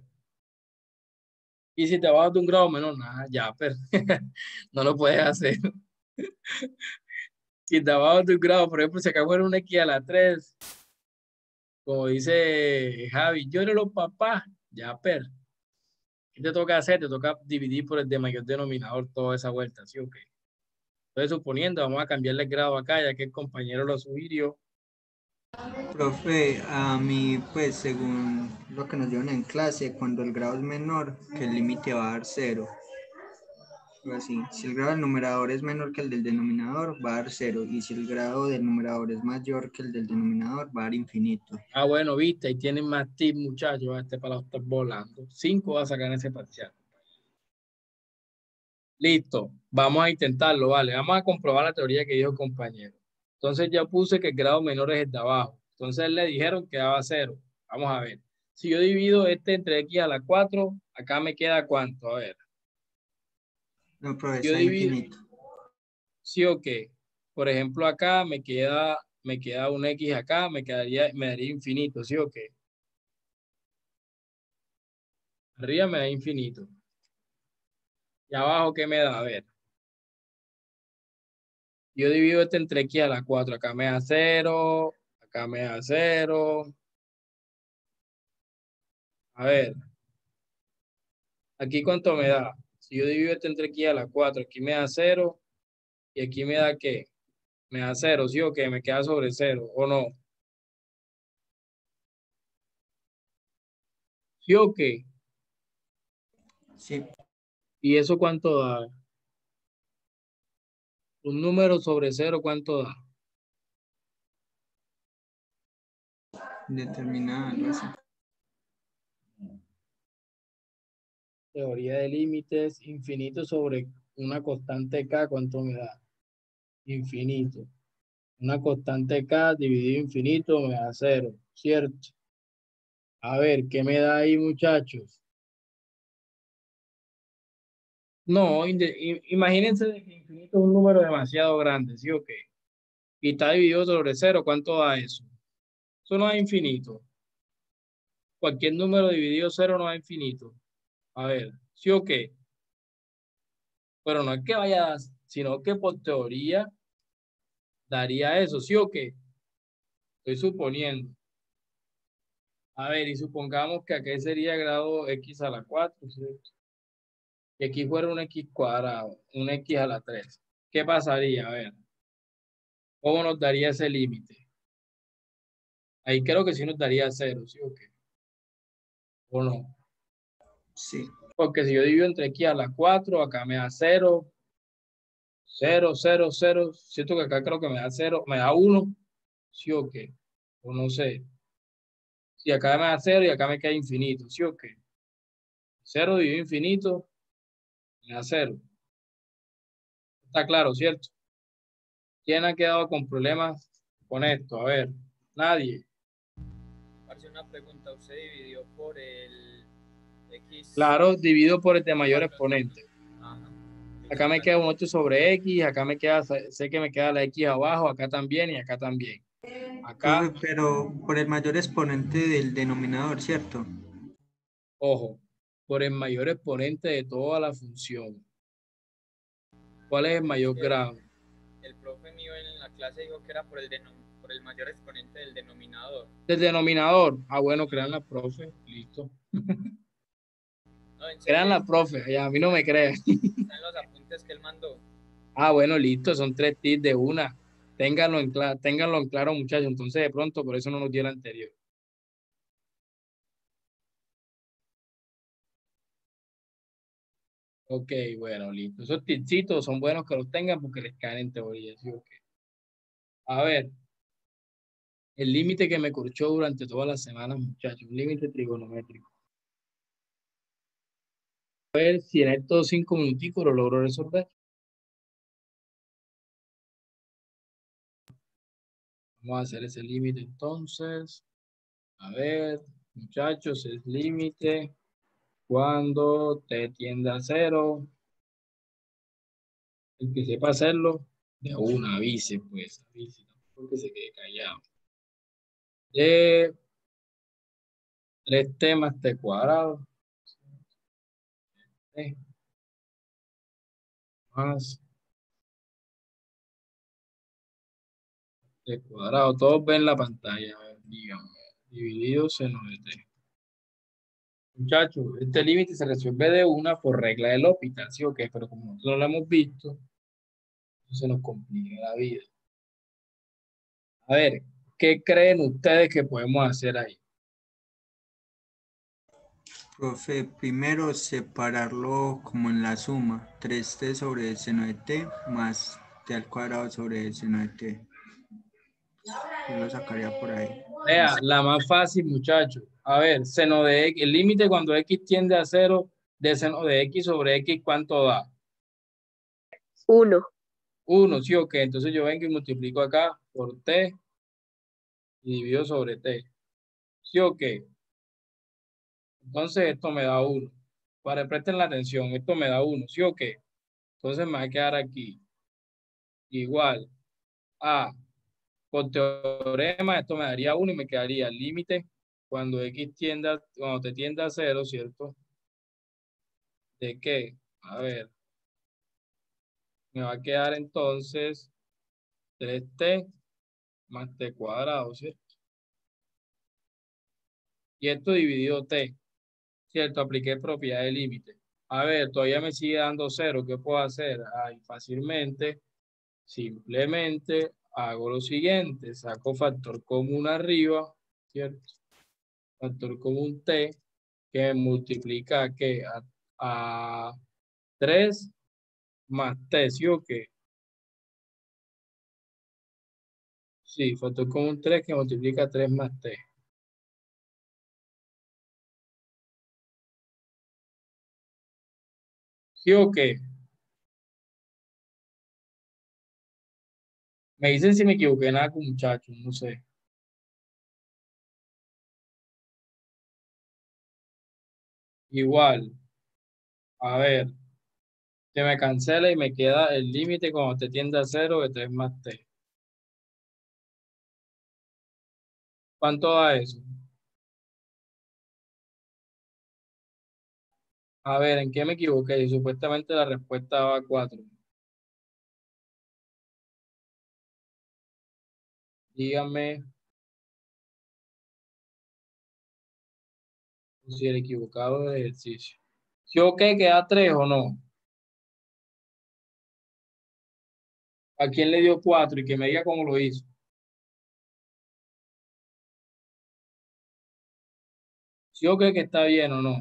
Y si te bajas de un grado menor, nada, ya, pero no lo puedes hacer. Si te bajas de un grado, por ejemplo, si acá fuera una X a la tres, como dice Javi, yo era los papás, ya, pero ¿qué te toca hacer? Te toca dividir por el de mayor denominador toda esa vuelta, ¿sí o qué? Entonces, suponiendo, vamos a cambiarle el grado acá, ya que el compañero lo sugirió, Profe, a mí, pues, según lo que nos dieron en clase, cuando el grado es menor, que el límite va a dar cero. O así, si el grado del numerador es menor que el del denominador, va a dar cero. Y si el grado del numerador es mayor que el del denominador, va a dar infinito. Ah, bueno, viste, ahí tienen más tips, muchachos. Este para los estar volando. Cinco va a sacar en ese parcial. Listo, vamos a intentarlo, vale. Vamos a comprobar la teoría que dijo el compañero. Entonces ya puse que el grado menor es el de abajo. Entonces le dijeron que daba cero. Vamos a ver. Si yo divido este entre x a la cuatro, acá me queda ¿cuánto? A ver. No, profe, Yo está divido. infinito. Sí o qué. Por ejemplo, acá me queda, me queda un x acá, me quedaría, me daría infinito, ¿sí o qué? Arriba me da infinito. Y abajo, ¿qué me da? A ver. Yo divido este entre x a la cuatro. Acá me da cero. Acá me da cero. A ver. Aquí ¿cuánto me da? Si yo divido este entre x a la cuatro, aquí me da cero. Y aquí me da ¿qué? Me da cero, ¿sí o qué? Me queda sobre cero, ¿o no? ¿Sí o qué? Sí. ¿Y eso cuánto da? Un número sobre cero, ¿cuánto da? Determinada, algo así. Teoría de límites, infinito sobre una constante k, ¿cuánto me da? Infinito. Una constante k dividido infinito me da cero, ¿cierto? A ver, ¿qué me da ahí, muchachos? No, inde- i- imagínense de que infinito es un número demasiado grande, ¿sí o qué? Y está dividido sobre cero, ¿cuánto da eso? Eso no es infinito. Cualquier número dividido cero no es infinito. A ver, ¿sí o qué? Pero no es que vaya, sino que por teoría daría eso, ¿sí o qué? Estoy suponiendo. A ver, y supongamos que aquí sería grado x a la cuatro, ¿cierto? Y aquí fuera un x cuadrado, un x a la tres. ¿Qué pasaría? A ver, ¿cómo nos daría ese límite? Ahí creo que sí nos daría cero, ¿sí o qué? ¿O no? Sí. Porque si yo divido entre x a la cuatro, acá me da cero, cero, cero, cero. Siento que acá creo que me da cero, me da uno, ¿sí o qué? O no sé. Si acá me da cero y acá me queda infinito, ¿sí o qué? Cero dividido infinito, me da cero. Está claro, ¿cierto? ¿Quién ha quedado con problemas con esto? A ver, nadie. Hace una pregunta, ¿usted dividió por el X? Claro, dividido por el de mayor exponente. Ajá. Acá me queda un ocho sobre X, acá me queda, sé que me queda la X abajo, acá también y acá también. Acá, Profe, pero por el mayor exponente del denominador, ¿cierto? ojo, por el mayor exponente de toda la función. ¿Cuál es el mayor grado? El profe mío en la clase dijo que era por el, por el mayor exponente del denominador. Del denominador. Ah, bueno, crean la profe. Listo. No, en serio, Crean la profe. Ya, a mí no me crean. Están los apuntes que él mandó. Ah, bueno, listo. Son tres tips de una. Ténganlo en, claro, ténganlo en claro, muchachos. Entonces, de pronto, por eso no nos dio el anterior. Ok, bueno, listo. Esos tipsitos son buenos que los tengan porque les caen en teoría. ¿Sí? Okay. A ver, el límite que me corchó durante todas las semanas, muchachos, un límite trigonométrico. A ver si en estos cinco minuticos lo logro resolver. Vamos a hacer ese límite entonces. A ver, muchachos, es límite cuando t tiende a cero. El que sepa hacerlo, de una avise, pues, avise, porque se quede callado. De tres t más t cuadrado. T más t cuadrado. Todos ven la pantalla, a ver, díganme, dividido seno de t. Muchachos, este límite se resuelve de una por regla del L'Hopital, ¿sí o qué? Pero como nosotros no lo hemos visto, se nos complica la vida. A ver, ¿Qué creen ustedes que podemos hacer ahí? Profe, primero separarlo como en la suma, tres t sobre el seno de t más t al cuadrado sobre el seno de t. Yo lo sacaría por ahí. Vea, la más fácil, muchachos. A ver, seno de x, el límite cuando x tiende a cero de seno de x sobre x, ¿cuánto da? Uno. Uno, ¿sí o qué? Entonces yo vengo y multiplico acá por t y divido sobre t. ¿Sí o qué? Entonces esto me da uno. Para presten la atención, esto me da uno, ¿sí o qué? Entonces me va a quedar aquí igual a, por teorema, esto me daría uno y me quedaría el límite cuando x tienda, cuando te tienda a cero, ¿cierto? ¿De qué? A ver, me va a quedar entonces tres t más t cuadrado, ¿cierto? Y esto dividido t, ¿cierto? Apliqué propiedad de límite. A ver, todavía me sigue dando cero. ¿Qué puedo hacer? Ay, fácilmente, simplemente hago lo siguiente. Saco factor común arriba, ¿cierto? Factor común t, que me multiplica ¿qué? A, a tres más t, ¿sí o qué? Sí, factor común tres que multiplica tres más t. ¿Sí o qué? Me dicen si me equivoqué en algo, muchachos, no sé. Igual, a ver, que me cancela y me queda el límite cuando te tiende a cero de tres más t. ¿Cuánto da eso? A ver, ¿en qué me equivoqué? Supuestamente la respuesta va a cuatro. Díganme si el equivocado del ejercicio. ¿Sí o qué? ¿Queda tres o no? ¿A quién le dio cuatro? Y que me diga cómo lo hizo. ¿Sí o qué? Que está bien o no?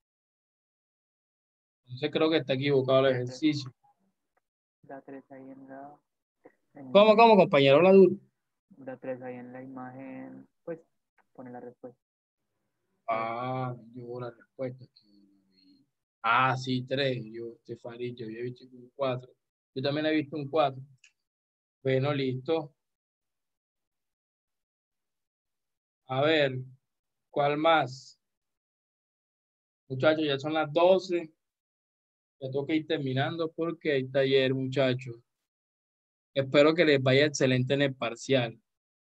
Entonces creo que está equivocado el ejercicio. Da tres ahí en la... En, ¿Cómo, cómo, compañero la dura? Da tres ahí en la imagen, pues pone la respuesta. Ah, yo la respuesta. Ah, sí, tres. Yo, Estefanía, yo había visto un cuatro. Yo también he visto un cuatro. Bueno, listo. A ver, ¿cuál más? Muchachos, ya son las doce. Ya toca ir terminando porque hay taller, muchachos. Espero que les vaya excelente en el parcial.